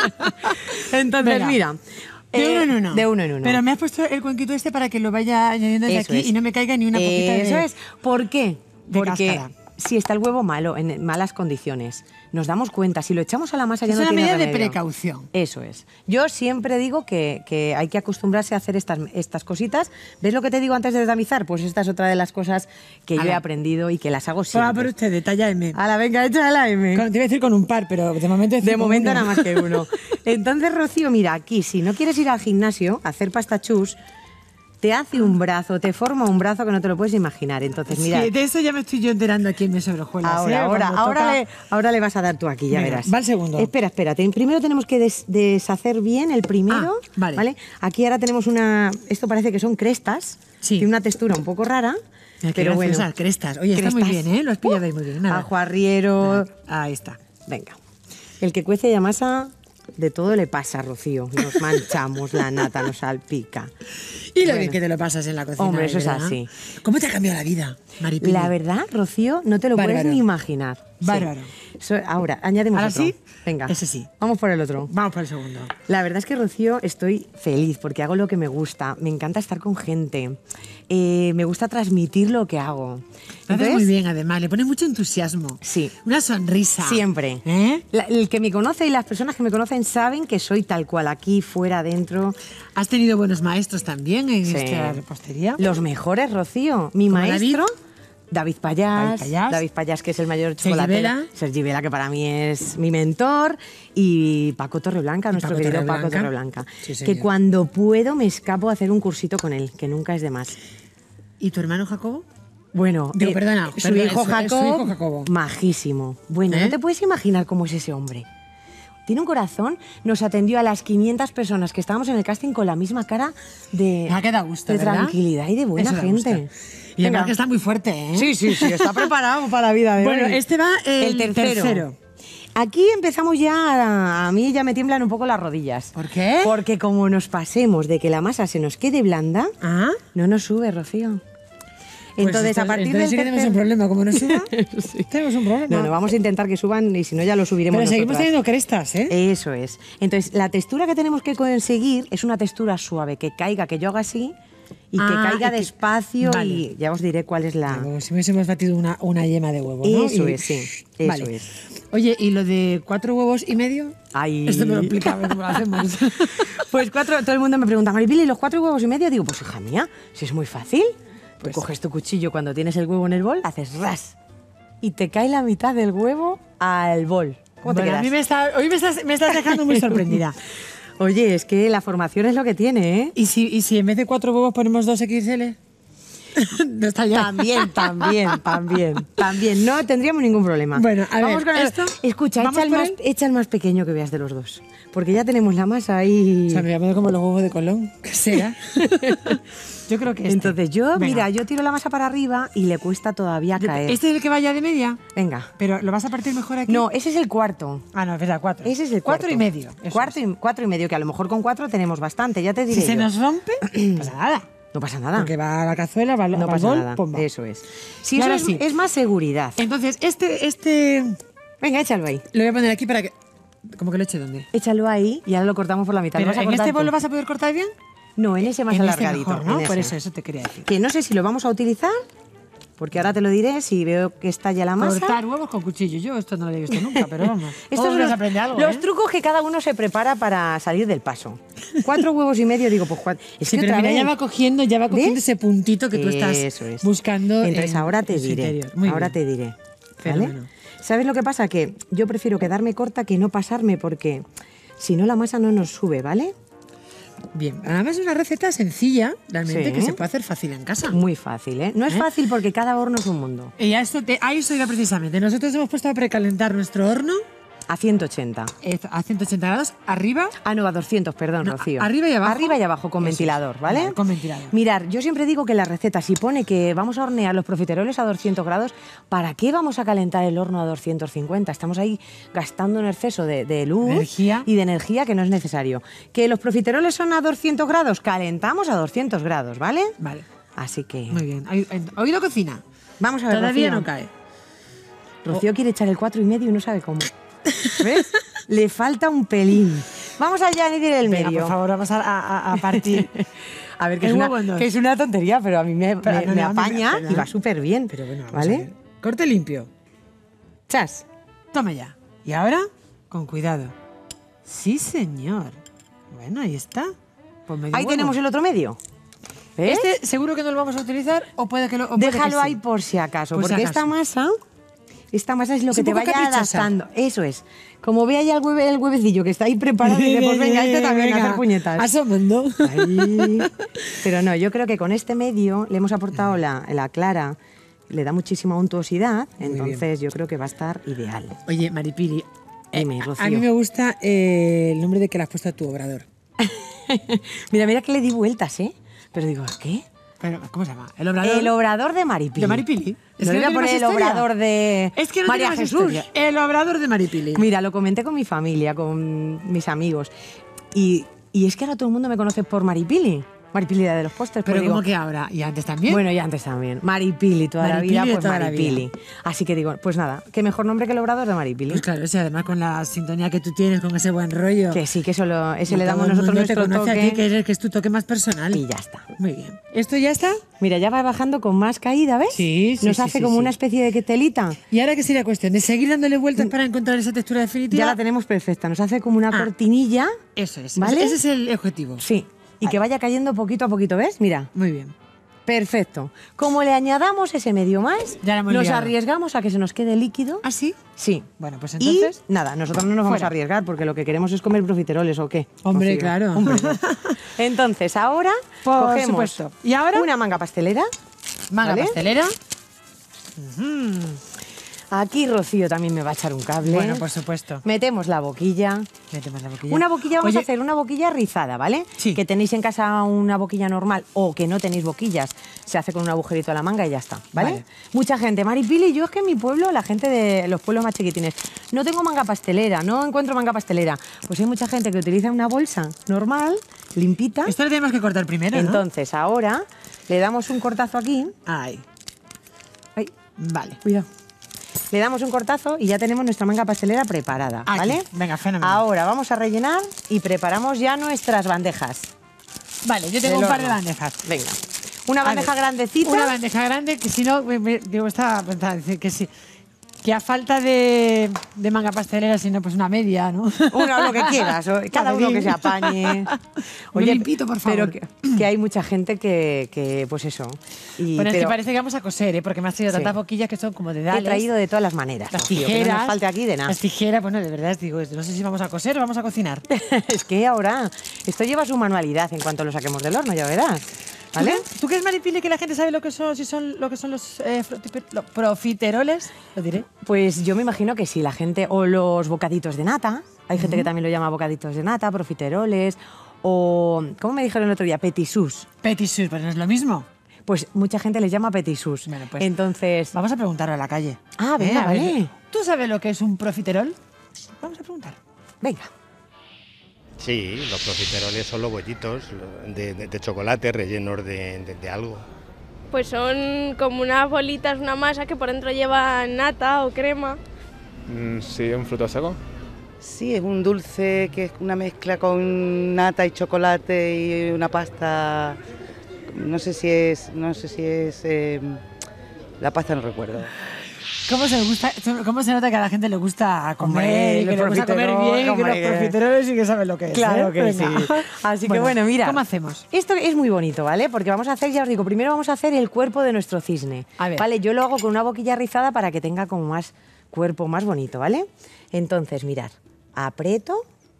[SPEAKER 2] Entonces,
[SPEAKER 1] Venga.
[SPEAKER 2] mira.
[SPEAKER 1] De
[SPEAKER 2] eh,
[SPEAKER 1] uno en uno.
[SPEAKER 2] De uno en uno.
[SPEAKER 1] Pero me has puesto el cuenquito este para que lo vaya añadiendo desde
[SPEAKER 2] Eso
[SPEAKER 1] aquí
[SPEAKER 2] es.
[SPEAKER 1] y no me caiga ni una poquita de...
[SPEAKER 2] Eso es. ¿Por qué?
[SPEAKER 1] de
[SPEAKER 2] Porque
[SPEAKER 1] cáscara.
[SPEAKER 2] si está el huevo malo, en malas condiciones, nos damos cuenta. Si lo echamos a la masa ya
[SPEAKER 1] Es
[SPEAKER 2] no
[SPEAKER 1] una
[SPEAKER 2] tiene
[SPEAKER 1] medida de
[SPEAKER 2] remedio.
[SPEAKER 1] precaución.
[SPEAKER 2] Eso es. Yo siempre digo que, que hay que acostumbrarse a hacer estas, estas cositas. ¿Ves lo que te digo antes de tamizar? Pues esta es otra de las cosas que yo
[SPEAKER 1] Ala.
[SPEAKER 2] he aprendido y que las hago
[SPEAKER 1] Toma
[SPEAKER 2] siempre.
[SPEAKER 1] por usted, de talla M.
[SPEAKER 2] A la venga, echa la M.
[SPEAKER 1] Con- te iba a decir con un par, pero de momento...
[SPEAKER 2] De momento nada más que uno. Entonces, Rocío, mira, aquí, si no quieres ir al gimnasio a hacer pastachus, te hace un brazo, te forma un brazo que no te lo puedes imaginar. Entonces, mira,
[SPEAKER 1] Sí, de eso ya me estoy yo enterando aquí en mis sobrejuelas.
[SPEAKER 2] ahora,
[SPEAKER 1] ¿eh?
[SPEAKER 2] ahora,
[SPEAKER 1] Cuando
[SPEAKER 2] ahora,
[SPEAKER 1] toca-
[SPEAKER 2] le, ahora le vas a dar tú aquí, ya
[SPEAKER 1] Venga,
[SPEAKER 2] verás.
[SPEAKER 1] va el segundo.
[SPEAKER 2] Espera, espera. te- primero tenemos que des- deshacer bien el primero.
[SPEAKER 1] Ah, vale.
[SPEAKER 2] Aquí ahora tenemos una... Esto parece que son crestas.
[SPEAKER 1] Sí.
[SPEAKER 2] Tiene una textura un poco rara.
[SPEAKER 1] Mira, qué
[SPEAKER 2] pero bueno.
[SPEAKER 1] graciosas, crestas. Oye, está muy
[SPEAKER 2] Crestas.
[SPEAKER 1] bien, ¿eh? Lo has pillado
[SPEAKER 2] Uh,
[SPEAKER 1] ahí muy bien. Nada.
[SPEAKER 2] Ajo arriero.
[SPEAKER 1] Ahí está.
[SPEAKER 2] Venga. El que cuece ya masa, de todo le pasa, Rocío. Nos manchamos, la nata nos salpica.
[SPEAKER 1] Y lo
[SPEAKER 2] Bueno.
[SPEAKER 1] bien que te lo pasas en la cocina.
[SPEAKER 2] Hombre, eso es
[SPEAKER 1] ¿verdad?
[SPEAKER 2] así.
[SPEAKER 1] ¿Cómo te ha cambiado la vida, Maripili?
[SPEAKER 2] La verdad, Rocío, no te lo
[SPEAKER 1] Bárbaro.
[SPEAKER 2] puedes ni imaginar. Sí.
[SPEAKER 1] Bárbaro.
[SPEAKER 2] So- ahora, añadimos
[SPEAKER 1] ¿Ahora
[SPEAKER 2] otro.
[SPEAKER 1] sí?
[SPEAKER 2] Venga.
[SPEAKER 1] Ese sí.
[SPEAKER 2] Vamos por el otro.
[SPEAKER 1] Vamos por el segundo.
[SPEAKER 2] La verdad es que, Rocío, estoy feliz porque hago lo que me gusta. Me encanta estar con gente. Eh, me gusta transmitir lo que hago.
[SPEAKER 1] Lo haces
[SPEAKER 2] Entonces,
[SPEAKER 1] muy bien, además. Le pones mucho entusiasmo.
[SPEAKER 2] Sí.
[SPEAKER 1] Una sonrisa.
[SPEAKER 2] Siempre.
[SPEAKER 1] ¿Eh?
[SPEAKER 2] La- el que me conoce y las personas que me conocen saben que soy tal cual, aquí, fuera, dentro.
[SPEAKER 1] Has tenido buenos maestros también en
[SPEAKER 2] Sí.
[SPEAKER 1] esta repostería.
[SPEAKER 2] Los mejores, Rocío. Mi
[SPEAKER 1] ¿Como
[SPEAKER 2] maestro, David Payás.
[SPEAKER 1] David Payás.
[SPEAKER 2] David Payás, que es el mayor
[SPEAKER 1] Sergi
[SPEAKER 2] chocolatero.
[SPEAKER 1] Vela.
[SPEAKER 2] Sergi Vela, que para mí es mi mentor. Y Paco Torreblanca,
[SPEAKER 1] Y
[SPEAKER 2] nuestro
[SPEAKER 1] Paco
[SPEAKER 2] querido Paco
[SPEAKER 1] Torreblanca.
[SPEAKER 2] Torreblanca.
[SPEAKER 1] Sí,
[SPEAKER 2] que
[SPEAKER 1] señor.
[SPEAKER 2] cuando puedo me escapo a hacer un cursito con él, que nunca es de más.
[SPEAKER 1] ¿Y tu hermano Jacobo?
[SPEAKER 2] Bueno,
[SPEAKER 1] Digo, perdona,
[SPEAKER 2] su,
[SPEAKER 1] perdona,
[SPEAKER 2] hijo
[SPEAKER 1] su- su
[SPEAKER 2] Jacob,
[SPEAKER 1] hijo Jacobo.
[SPEAKER 2] majísimo. Bueno,
[SPEAKER 1] ¿Eh?
[SPEAKER 2] no te puedes imaginar cómo es ese hombre. Tiene un corazón, nos atendió a las quinientas personas que estábamos en el casting con la misma cara de,
[SPEAKER 1] Me ha quedado a gusto,
[SPEAKER 2] de
[SPEAKER 1] ¿verdad?
[SPEAKER 2] tranquilidad y de buena
[SPEAKER 1] Eso da
[SPEAKER 2] gente.
[SPEAKER 1] gusto. Y además
[SPEAKER 2] Venga.
[SPEAKER 1] que está muy fuerte, ¿eh?
[SPEAKER 2] Sí, sí, sí, está preparado para la vida de
[SPEAKER 1] Bueno,
[SPEAKER 2] hoy.
[SPEAKER 1] este va el,
[SPEAKER 2] tercero.
[SPEAKER 1] tercero.
[SPEAKER 2] Aquí empezamos ya, a, a mí ya me tiemblan un poco las rodillas.
[SPEAKER 1] ¿Por qué?
[SPEAKER 2] Porque como nos pasemos de que la masa se nos quede blanda,
[SPEAKER 1] Ah.
[SPEAKER 2] no nos sube, Rocío.
[SPEAKER 1] Pues
[SPEAKER 2] Entonces, a
[SPEAKER 1] entonces-
[SPEAKER 2] partir
[SPEAKER 1] entonces
[SPEAKER 2] del
[SPEAKER 1] sí que tenemos
[SPEAKER 2] tercer-
[SPEAKER 1] un problema. Como no suba, tenemos un problema.
[SPEAKER 2] No, no, vamos a intentar que suban y si no ya lo subiremos
[SPEAKER 1] Pero seguimos
[SPEAKER 2] nosotras.
[SPEAKER 1] teniendo crestas, ¿eh?
[SPEAKER 2] Eso es. Entonces, la textura que tenemos que conseguir es una textura suave, que caiga, que yo haga así y
[SPEAKER 1] Ah,
[SPEAKER 2] que caiga
[SPEAKER 1] y que-
[SPEAKER 2] despacio
[SPEAKER 1] vale.
[SPEAKER 2] y ya os diré cuál es la...
[SPEAKER 1] Como si hubiésemos batido una, una yema de huevo, ¿no?
[SPEAKER 2] Eso
[SPEAKER 1] Y-
[SPEAKER 2] es, sí, eso
[SPEAKER 1] Vale.
[SPEAKER 2] es.
[SPEAKER 1] Oye, ¿y lo de cuatro huevos y medio?
[SPEAKER 2] Ay.
[SPEAKER 1] Esto me lo explica, ¿cómo lo hacemos?
[SPEAKER 2] Pues cuatro, todo el mundo me pregunta, Maripili, ¿y los cuatro huevos y medio? Digo, pues hija mía, si es muy fácil. Pues coges tu cuchillo cuando tienes el huevo en el bol, haces ras y te cae la mitad del huevo al bol. ¿Cómo te
[SPEAKER 1] Bueno,
[SPEAKER 2] quedas?
[SPEAKER 1] a mí me está, hoy me estás, me estás dejando muy sorprendida.
[SPEAKER 2] Oye, es que la formación es lo que tiene, ¿eh?
[SPEAKER 1] ¿Y si, ¿Y si en vez de cuatro huevos ponemos dos equis ele? No está ya.
[SPEAKER 2] También, también, también, también. No tendríamos ningún problema.
[SPEAKER 1] Bueno, a
[SPEAKER 2] Vamos
[SPEAKER 1] ver,
[SPEAKER 2] con el-
[SPEAKER 1] esto-
[SPEAKER 2] Escucha,
[SPEAKER 1] ¿vamos
[SPEAKER 2] echa el,
[SPEAKER 1] por
[SPEAKER 2] más,
[SPEAKER 1] él?
[SPEAKER 2] echa el más pequeño que veas de los dos. Porque ya tenemos la masa ahí.
[SPEAKER 1] O sea, me voy a poner como los huevos de Colón, que sea. Yo creo que este.
[SPEAKER 2] Entonces yo,
[SPEAKER 1] Venga.
[SPEAKER 2] mira, yo tiro la masa para arriba y le cuesta todavía
[SPEAKER 1] Yo-
[SPEAKER 2] caer.
[SPEAKER 1] ¿Este es el que vaya de media?
[SPEAKER 2] Venga.
[SPEAKER 1] ¿Pero lo vas a partir mejor aquí?
[SPEAKER 2] No, ese es el cuarto.
[SPEAKER 1] Ah, no, es verdad, cuatro.
[SPEAKER 2] Ese es el
[SPEAKER 1] Cuatro
[SPEAKER 2] cuarto.
[SPEAKER 1] y medio. eso
[SPEAKER 2] Cuarto
[SPEAKER 1] es.
[SPEAKER 2] y, cuatro y medio, que a lo mejor con cuatro tenemos bastante, ya te diré.
[SPEAKER 1] Si se
[SPEAKER 2] yo.
[SPEAKER 1] nos rompe, no pasa nada.
[SPEAKER 2] No pasa nada.
[SPEAKER 1] Porque va a la cazuela, va al,
[SPEAKER 2] no
[SPEAKER 1] va al
[SPEAKER 2] pasa
[SPEAKER 1] bol,
[SPEAKER 2] nada.
[SPEAKER 1] pum, va.
[SPEAKER 2] Eso es. Si
[SPEAKER 1] Y
[SPEAKER 2] eso
[SPEAKER 1] ahora
[SPEAKER 2] es,
[SPEAKER 1] sí.
[SPEAKER 2] es más seguridad.
[SPEAKER 1] Entonces, este, este
[SPEAKER 2] Venga, échalo ahí.
[SPEAKER 1] lo voy a poner aquí para que... ¿Cómo que lo eche dónde?
[SPEAKER 2] Échalo ahí y ahora lo cortamos por la mitad.
[SPEAKER 1] ¿Pero
[SPEAKER 2] ¿Lo vas a
[SPEAKER 1] en
[SPEAKER 2] cortar
[SPEAKER 1] este bol
[SPEAKER 2] tú?
[SPEAKER 1] lo vas a poder cortar bien?
[SPEAKER 2] No, en ese más
[SPEAKER 1] En este
[SPEAKER 2] alargadito.
[SPEAKER 1] mejor, ¿no?
[SPEAKER 2] en
[SPEAKER 1] Por
[SPEAKER 2] ese.
[SPEAKER 1] eso, eso te quería decir.
[SPEAKER 2] Que no sé si lo vamos a utilizar, porque ahora te lo diré si veo que está ya la masa.
[SPEAKER 1] Cortar huevos con cuchillo. Yo esto no lo he visto nunca, pero vamos.
[SPEAKER 2] Estos
[SPEAKER 1] Todos
[SPEAKER 2] son
[SPEAKER 1] los
[SPEAKER 2] los,
[SPEAKER 1] aprende algo,
[SPEAKER 2] los
[SPEAKER 1] ¿eh?
[SPEAKER 2] trucos que cada uno se prepara para salir del paso. Cuatro huevos y medio, digo, pues cuatro. Es
[SPEAKER 1] Sí,
[SPEAKER 2] que
[SPEAKER 1] pero
[SPEAKER 2] otra
[SPEAKER 1] mira,
[SPEAKER 2] vez-
[SPEAKER 1] ya va cogiendo, ya va cogiendo
[SPEAKER 2] ¿Ves?
[SPEAKER 1] ese puntito que tú estás
[SPEAKER 2] Eso es.
[SPEAKER 1] buscando.
[SPEAKER 2] Entonces
[SPEAKER 1] en-
[SPEAKER 2] ahora te
[SPEAKER 1] en su
[SPEAKER 2] diré.
[SPEAKER 1] interior. Muy
[SPEAKER 2] ahora
[SPEAKER 1] bien.
[SPEAKER 2] te diré.
[SPEAKER 1] Fenómeno.
[SPEAKER 2] ¿Vale? ¿Sabes lo que pasa? Que yo prefiero quedarme corta que no pasarme porque si no la masa no nos sube, ¿vale?
[SPEAKER 1] Bien, además es una receta sencilla, realmente,
[SPEAKER 2] Sí.
[SPEAKER 1] que se puede hacer fácil en casa.
[SPEAKER 2] Muy fácil, ¿eh? No es
[SPEAKER 1] ¿Eh?
[SPEAKER 2] fácil porque cada horno es un mundo.
[SPEAKER 1] Y a, esto te, a eso iba precisamente. Nosotros hemos puesto a precalentar nuestro horno
[SPEAKER 2] A ciento ochenta.
[SPEAKER 1] Eh, a ciento ochenta grados, arriba.
[SPEAKER 2] Ah, no, a doscientos, perdón,
[SPEAKER 1] No,
[SPEAKER 2] Rocío.
[SPEAKER 1] arriba y abajo.
[SPEAKER 2] Arriba y abajo, con
[SPEAKER 1] Eso
[SPEAKER 2] ventilador,
[SPEAKER 1] es.
[SPEAKER 2] ¿vale?
[SPEAKER 1] Vale, con ventilador.
[SPEAKER 2] Mirar, yo siempre digo que la receta, si pone que vamos a hornear los profiteroles a doscientos grados, ¿para qué vamos a calentar el horno a doscientos cincuenta? Estamos ahí gastando un exceso de, de luz
[SPEAKER 1] Energía.
[SPEAKER 2] y de energía que no es necesario. ¿Que los profiteroles son a doscientos grados? Calentamos a doscientos grados, ¿vale?
[SPEAKER 1] Vale,
[SPEAKER 2] Así que...
[SPEAKER 1] muy bien. Oí- Oído cocina.
[SPEAKER 2] Vamos a ver,
[SPEAKER 1] Todavía
[SPEAKER 2] Rocío.
[SPEAKER 1] no cae.
[SPEAKER 2] Rocío quiere echar el cuatro y medio y no sabe cómo. ¿Ves? Le falta un pelín. Vamos allá a añadir el
[SPEAKER 1] Venga,
[SPEAKER 2] medio.
[SPEAKER 1] por favor, vamos a, a- a partir.
[SPEAKER 2] A ver, que
[SPEAKER 1] El
[SPEAKER 2] es, una,
[SPEAKER 1] huevo en dos.
[SPEAKER 2] que es una tontería, pero a mí me,
[SPEAKER 1] Pero
[SPEAKER 2] me-
[SPEAKER 1] no,
[SPEAKER 2] me
[SPEAKER 1] no, a mí me-
[SPEAKER 2] apaña
[SPEAKER 1] pero
[SPEAKER 2] y
[SPEAKER 1] no.
[SPEAKER 2] va súper bien.
[SPEAKER 1] Pero bueno, vamos
[SPEAKER 2] ¿vale?
[SPEAKER 1] a ver. Corte limpio.
[SPEAKER 2] Chas.
[SPEAKER 1] Toma ya. Y ahora, con cuidado. Sí, señor. Bueno, ahí está. Pues medio
[SPEAKER 2] Ahí
[SPEAKER 1] huevo.
[SPEAKER 2] tenemos el otro medio. ¿Ves?
[SPEAKER 1] Este seguro que no lo vamos a utilizar o puede que lo o puede
[SPEAKER 2] Déjalo
[SPEAKER 1] que sí.
[SPEAKER 2] ahí por si acaso,
[SPEAKER 1] Por si
[SPEAKER 2] porque
[SPEAKER 1] acaso.
[SPEAKER 2] esta masa, esta masa es lo
[SPEAKER 1] Es
[SPEAKER 2] que
[SPEAKER 1] un
[SPEAKER 2] te
[SPEAKER 1] poco
[SPEAKER 2] vaya
[SPEAKER 1] caprichosa.
[SPEAKER 2] adaptando. Eso es. Como ve ahí el, hueve, el huevecillo que está ahí preparado, y dice, pues venga, este también a
[SPEAKER 1] Venga,
[SPEAKER 2] hacer puñetas.
[SPEAKER 1] asomando.
[SPEAKER 2] Ahí. Pero no, yo creo que con este medio le hemos aportado la, la clara, le da muchísima untuosidad, entonces yo creo que va a estar ideal.
[SPEAKER 1] Oye, Maripili, eh,
[SPEAKER 2] Dime,
[SPEAKER 1] a-
[SPEAKER 2] Rocío.
[SPEAKER 1] a mí me gusta eh, el nombre de que le has puesto a tu obrador.
[SPEAKER 2] Mira, mira que le di vueltas, ¿eh? Pero digo, ¿qué?
[SPEAKER 1] Pero, ¿cómo se llama? El obrador.
[SPEAKER 2] El obrador de Maripili.
[SPEAKER 1] ¿De Maripili?
[SPEAKER 2] Es
[SPEAKER 1] Es
[SPEAKER 2] que
[SPEAKER 1] que
[SPEAKER 2] no
[SPEAKER 1] no
[SPEAKER 2] voy a
[SPEAKER 1] tiene
[SPEAKER 2] poner
[SPEAKER 1] más
[SPEAKER 2] el
[SPEAKER 1] historia.
[SPEAKER 2] obrador de
[SPEAKER 1] Es que no
[SPEAKER 2] María
[SPEAKER 1] tiene más
[SPEAKER 2] Jesús.
[SPEAKER 1] historia. El obrador de Maripili.
[SPEAKER 2] Mira, lo comenté con mi familia, con mis amigos. Y, y es que ahora todo el mundo me conoce por Maripili. Maripili, la de los postres.
[SPEAKER 1] Pero
[SPEAKER 2] pues
[SPEAKER 1] ¿cómo
[SPEAKER 2] digo,
[SPEAKER 1] que ahora? ¿Y antes también?
[SPEAKER 2] bueno, y antes también. Maripili, toda
[SPEAKER 1] Maripili
[SPEAKER 2] la
[SPEAKER 1] de
[SPEAKER 2] vida, pues
[SPEAKER 1] toda la
[SPEAKER 2] Maripili.
[SPEAKER 1] vida.
[SPEAKER 2] Así que digo, pues nada, qué mejor nombre que el obrador de Maripili.
[SPEAKER 1] Pues claro, sí, además con la sintonía que tú tienes, con ese buen rollo.
[SPEAKER 2] Que sí, que eso lo- ese
[SPEAKER 1] Y
[SPEAKER 2] le
[SPEAKER 1] todo
[SPEAKER 2] damos
[SPEAKER 1] el
[SPEAKER 2] nosotros
[SPEAKER 1] mundo te
[SPEAKER 2] nuestro
[SPEAKER 1] conoce
[SPEAKER 2] toque.
[SPEAKER 1] a ti, que, eres, que es tu toque más personal.
[SPEAKER 2] Y ya está.
[SPEAKER 1] Muy bien. ¿Esto ya está?
[SPEAKER 2] Mira, ya va bajando con más caída, ¿ves?
[SPEAKER 1] Sí, sí,
[SPEAKER 2] Nos
[SPEAKER 1] sí,
[SPEAKER 2] hace
[SPEAKER 1] sí,
[SPEAKER 2] como
[SPEAKER 1] sí.
[SPEAKER 2] una especie de telita.
[SPEAKER 1] ¿Y ahora qué sería cuestión? ¿De seguir dándole vueltas para encontrar esa textura definitiva?
[SPEAKER 2] Ya la tenemos perfecta. Nos hace como una
[SPEAKER 1] Ah.
[SPEAKER 2] cortinilla.
[SPEAKER 1] Eso es.
[SPEAKER 2] ¿Vale?
[SPEAKER 1] Ese es el objetivo.
[SPEAKER 2] Sí. Y que vaya cayendo poquito a poquito, ¿ves? Mira.
[SPEAKER 1] Muy bien.
[SPEAKER 2] Perfecto. Como le añadamos ese medio más,
[SPEAKER 1] Ya la hemos
[SPEAKER 2] nos
[SPEAKER 1] liado.
[SPEAKER 2] arriesgamos a que se nos quede líquido.
[SPEAKER 1] ¿Ah, sí?
[SPEAKER 2] Sí.
[SPEAKER 1] Bueno, pues entonces...
[SPEAKER 2] Y nada, nosotros no nos vamos
[SPEAKER 1] fuera.
[SPEAKER 2] a arriesgar porque lo que queremos es comer profiteroles o qué.
[SPEAKER 1] Hombre,
[SPEAKER 2] Rocío?
[SPEAKER 1] claro.
[SPEAKER 2] Hombre, no. Entonces, ahora
[SPEAKER 1] Por
[SPEAKER 2] cogemos
[SPEAKER 1] supuesto. ¿Y ahora?
[SPEAKER 2] una manga pastelera.
[SPEAKER 1] Manga
[SPEAKER 2] ¿vale?
[SPEAKER 1] pastelera.
[SPEAKER 2] Aquí Rocío también me va a echar un cable.
[SPEAKER 1] Bueno, por supuesto.
[SPEAKER 2] Metemos la boquilla.
[SPEAKER 1] Metemos la boquilla.
[SPEAKER 2] Una boquilla, vamos
[SPEAKER 1] Oye,
[SPEAKER 2] a hacer una boquilla rizada, ¿vale?
[SPEAKER 1] Sí.
[SPEAKER 2] Que tenéis en casa una boquilla normal o que no tenéis boquillas, se hace con un agujerito a la manga y ya está, ¿vale?
[SPEAKER 1] Vale.
[SPEAKER 2] Mucha gente, Maripili, yo es que en mi pueblo, la gente de los pueblos más chiquitines, no tengo manga pastelera, no encuentro manga pastelera. Pues hay mucha gente que utiliza una bolsa normal, limpita.
[SPEAKER 1] Esto lo tenemos que cortar primero, ¿no?
[SPEAKER 2] Entonces, ahora le damos un cortazo aquí.
[SPEAKER 1] Ay,
[SPEAKER 2] Ay,
[SPEAKER 1] vale.
[SPEAKER 2] cuidado. Le damos un cortazo y ya tenemos nuestra manga pastelera preparada,
[SPEAKER 1] Aquí.
[SPEAKER 2] ¿vale?
[SPEAKER 1] Venga, fenomenal.
[SPEAKER 2] Ahora vamos a rellenar y preparamos ya nuestras bandejas.
[SPEAKER 1] Vale, yo tengo
[SPEAKER 2] del
[SPEAKER 1] un par de
[SPEAKER 2] horno.
[SPEAKER 1] bandejas.
[SPEAKER 2] Venga. Una
[SPEAKER 1] A
[SPEAKER 2] bandeja
[SPEAKER 1] ver,
[SPEAKER 2] grandecita.
[SPEAKER 1] Una bandeja grande, que si no, me, me- digo, estaba pensando decir que sí. Que a falta de, de manga pastelera, si no, pues una media, ¿no?
[SPEAKER 2] Una o lo que quieras, o cada uno que se apañe.
[SPEAKER 1] Un limpito, por favor.
[SPEAKER 2] Pero que, que hay mucha gente que, que, pues eso. Y,
[SPEAKER 1] Bueno, es que
[SPEAKER 2] pero
[SPEAKER 1] parece que vamos a coser, ¿eh? Porque me has traído
[SPEAKER 2] Sí.
[SPEAKER 1] tantas boquillas que son como de
[SPEAKER 2] he
[SPEAKER 1] dales.
[SPEAKER 2] traído de todas las maneras.
[SPEAKER 1] Las
[SPEAKER 2] Rocío, que
[SPEAKER 1] tijeras.
[SPEAKER 2] no nos falte aquí de nada.
[SPEAKER 1] Las tijeras, bueno, de verdad, digo, no sé si vamos a coser o vamos a cocinar.
[SPEAKER 2] Es que ahora esto lleva su manualidad en cuanto lo saquemos del horno, ya verás. ¿Vale?
[SPEAKER 1] ¿Tú crees- ¿Tú crees, Maripili, que la gente sabe lo que son, si son lo que son los, eh, frotipe- los profiteroles? Lo diré.
[SPEAKER 2] Pues yo me imagino que sí, la gente, o los bocaditos de nata, hay gente que también lo llama bocaditos de nata, profiteroles, o, ¿cómo me dijeron el otro día? Petitsús.
[SPEAKER 1] Petit sous, pero no es lo mismo.
[SPEAKER 2] Pues mucha gente les llama petitsús.
[SPEAKER 1] Bueno, pues,
[SPEAKER 2] Entonces,
[SPEAKER 1] Vamos a preguntarlo a la calle.
[SPEAKER 2] Ah, venga,
[SPEAKER 1] A ver,
[SPEAKER 2] vale.
[SPEAKER 1] ¿tú sabes lo que es un profiterol? Vamos a preguntar.
[SPEAKER 2] venga.
[SPEAKER 3] Sí, los profiteroles son los bollitos de, de- de chocolate rellenos de, de- de algo.
[SPEAKER 4] Pues son como unas bolitas, una masa que por dentro lleva nata o crema.
[SPEAKER 5] Mm, sí, un fruto seco.
[SPEAKER 6] Sí, es un dulce que es una mezcla con nata y chocolate y una pasta. No sé si es, no sé si es eh, la pasta no recuerdo.
[SPEAKER 1] ¿Cómo se, gusta, ¿Cómo se nota que a la gente le gusta comer
[SPEAKER 2] Hombre,
[SPEAKER 1] y que
[SPEAKER 2] el
[SPEAKER 1] le gusta comer
[SPEAKER 2] profiterol,
[SPEAKER 1] bien y que
[SPEAKER 2] hombre.
[SPEAKER 1] los profiteroles sí que saben lo que es?
[SPEAKER 2] Claro
[SPEAKER 1] ¿eh?
[SPEAKER 2] que
[SPEAKER 1] Venga.
[SPEAKER 2] sí. Así que bueno, mira.
[SPEAKER 1] ¿Cómo hacemos?
[SPEAKER 2] Esto es muy bonito, ¿vale? Porque vamos a hacer, ya os digo, primero vamos a hacer el cuerpo de nuestro cisne.
[SPEAKER 1] A ver.
[SPEAKER 2] Vale, yo lo hago con una boquilla rizada para que tenga como más cuerpo, más bonito, ¿vale? Entonces, mirad, aprieto,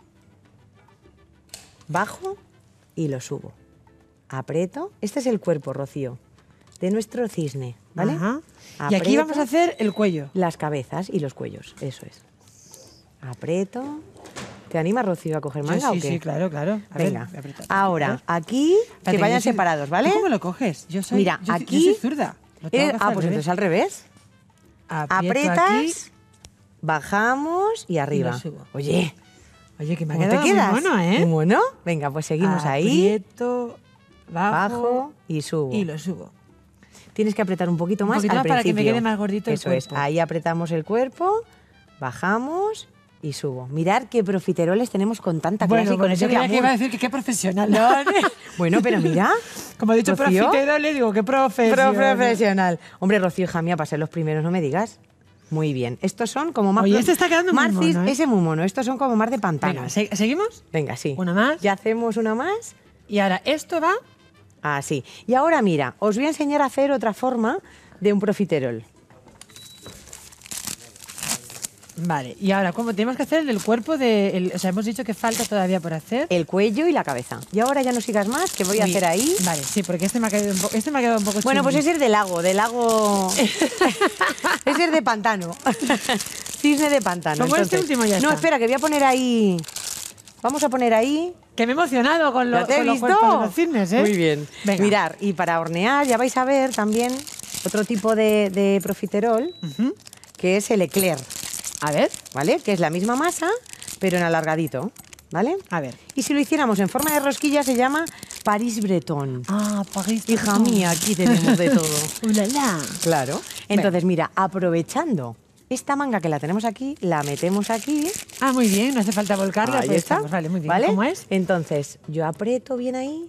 [SPEAKER 2] bajo y lo subo. Aprieto. Este es el cuerpo, Rocío, de nuestro cisne, ¿vale?
[SPEAKER 1] Ajá. Y aquí
[SPEAKER 2] Aprieto
[SPEAKER 1] vamos a hacer el cuello.
[SPEAKER 2] las cabezas y los cuellos, eso es. aprieto. ¿Te animas, Rocío, a coger
[SPEAKER 1] Yo
[SPEAKER 2] manga
[SPEAKER 1] sí,
[SPEAKER 2] o qué?
[SPEAKER 1] sí, claro, claro. A ver,
[SPEAKER 2] Venga,
[SPEAKER 1] voy a apretar.
[SPEAKER 2] ahora, aquí,
[SPEAKER 1] Espérate,
[SPEAKER 2] que vayan
[SPEAKER 1] yo soy-
[SPEAKER 2] separados, ¿vale?
[SPEAKER 1] ¿Tú cómo lo coges? Yo soy,
[SPEAKER 2] Mira,
[SPEAKER 1] yo, soy-
[SPEAKER 2] aquí-
[SPEAKER 1] yo soy zurda. Lo tengo
[SPEAKER 2] Eh,
[SPEAKER 1] que hacer
[SPEAKER 2] ah,
[SPEAKER 1] al
[SPEAKER 2] pues
[SPEAKER 1] revés.
[SPEAKER 2] entonces al revés.
[SPEAKER 1] Aprieto
[SPEAKER 2] Aprietas,
[SPEAKER 1] aquí.
[SPEAKER 2] bajamos y arriba.
[SPEAKER 1] lo subo.
[SPEAKER 2] Oye,
[SPEAKER 1] Oye, que me ha
[SPEAKER 2] ¿cómo te
[SPEAKER 1] quedado
[SPEAKER 2] quedas?
[SPEAKER 1] muy mono, ¿eh?
[SPEAKER 2] Muy mono. Venga, pues seguimos ahí.
[SPEAKER 1] Aprieto, bajo,
[SPEAKER 2] Bajo y subo.
[SPEAKER 1] y lo subo.
[SPEAKER 2] Tienes que apretar un poquito
[SPEAKER 1] Un
[SPEAKER 2] más
[SPEAKER 1] poquito
[SPEAKER 2] al
[SPEAKER 1] más para que me
[SPEAKER 2] principio.
[SPEAKER 1] quede más gordito el
[SPEAKER 2] Eso es.
[SPEAKER 1] cuerpo.
[SPEAKER 2] Ahí apretamos el cuerpo, bajamos y subo. Mirad qué profiteroles tenemos con tanta clase
[SPEAKER 1] Bueno,
[SPEAKER 2] y con
[SPEAKER 1] bueno,
[SPEAKER 2] ese
[SPEAKER 1] yo creía que
[SPEAKER 2] glamour.
[SPEAKER 1] iba a decir que qué profesional.
[SPEAKER 2] No, no. Bueno, pero mira.
[SPEAKER 1] Como he dicho
[SPEAKER 2] Rocío,
[SPEAKER 1] profitero, le digo que profesional.
[SPEAKER 2] Pro profesional. Hombre, Rocío, hija mía, para ser los primeros, no me digas. Muy bien. Estos son como más...
[SPEAKER 1] Oye,
[SPEAKER 2] pro-
[SPEAKER 1] este está quedando muy
[SPEAKER 2] más cis-
[SPEAKER 1] mono, ¿eh?
[SPEAKER 2] Ese muy mono. Estos son como más de pantano.
[SPEAKER 1] Venga, ¿se- ¿seguimos?
[SPEAKER 2] Venga, sí.
[SPEAKER 1] Una más.
[SPEAKER 2] Ya hacemos una más.
[SPEAKER 1] Y ahora, esto va...
[SPEAKER 2] Así. Y ahora, mira, os voy a enseñar a hacer otra forma de un profiterol.
[SPEAKER 1] Vale, y ahora, ¿cómo tenemos que hacer el del cuerpo? De, el- o sea, hemos dicho que falta todavía por hacer.
[SPEAKER 2] El cuello y la cabeza. Y ahora ya no sigas más, que voy a
[SPEAKER 1] Uy,
[SPEAKER 2] hacer ahí.
[SPEAKER 1] Vale, sí, porque este me ha quedado un, po- este me ha quedado un poco
[SPEAKER 2] Bueno, pues
[SPEAKER 1] chungui.
[SPEAKER 2] ese es de lago, de lago... ese es de pantano. Cisne de pantano.
[SPEAKER 1] Como este último ya
[SPEAKER 2] No,
[SPEAKER 1] está.
[SPEAKER 2] espera, que voy a poner ahí... Vamos a poner ahí...
[SPEAKER 1] Que me he emocionado con, lo,
[SPEAKER 2] ¿Ya te he
[SPEAKER 1] con los
[SPEAKER 2] visto?
[SPEAKER 1] cuerpos de los cisnes, ¿eh?
[SPEAKER 2] Muy bien.
[SPEAKER 1] Venga.
[SPEAKER 2] Mirar, y para hornear ya vais a ver también otro tipo de, de profiterol,
[SPEAKER 1] Ujú.
[SPEAKER 2] que es el eclair,
[SPEAKER 1] A ver,
[SPEAKER 2] ¿vale? Que es la misma masa, pero en alargadito, ¿vale?
[SPEAKER 1] a ver.
[SPEAKER 2] Y si lo hiciéramos en forma de rosquilla se llama París Breton.
[SPEAKER 1] Ah, París.
[SPEAKER 2] Hija mía, aquí tenemos de todo.
[SPEAKER 1] ¡Ulala!
[SPEAKER 2] Claro. Entonces, mira, aprovechando esta manga que la tenemos aquí, la metemos aquí.
[SPEAKER 1] Ah, muy bien, no hace falta volcarla.
[SPEAKER 2] Ahí
[SPEAKER 1] pues
[SPEAKER 2] está.
[SPEAKER 1] estamos, Vale, muy bien.
[SPEAKER 2] ¿Vale?
[SPEAKER 1] ¿Cómo es?
[SPEAKER 2] Entonces, yo aprieto bien ahí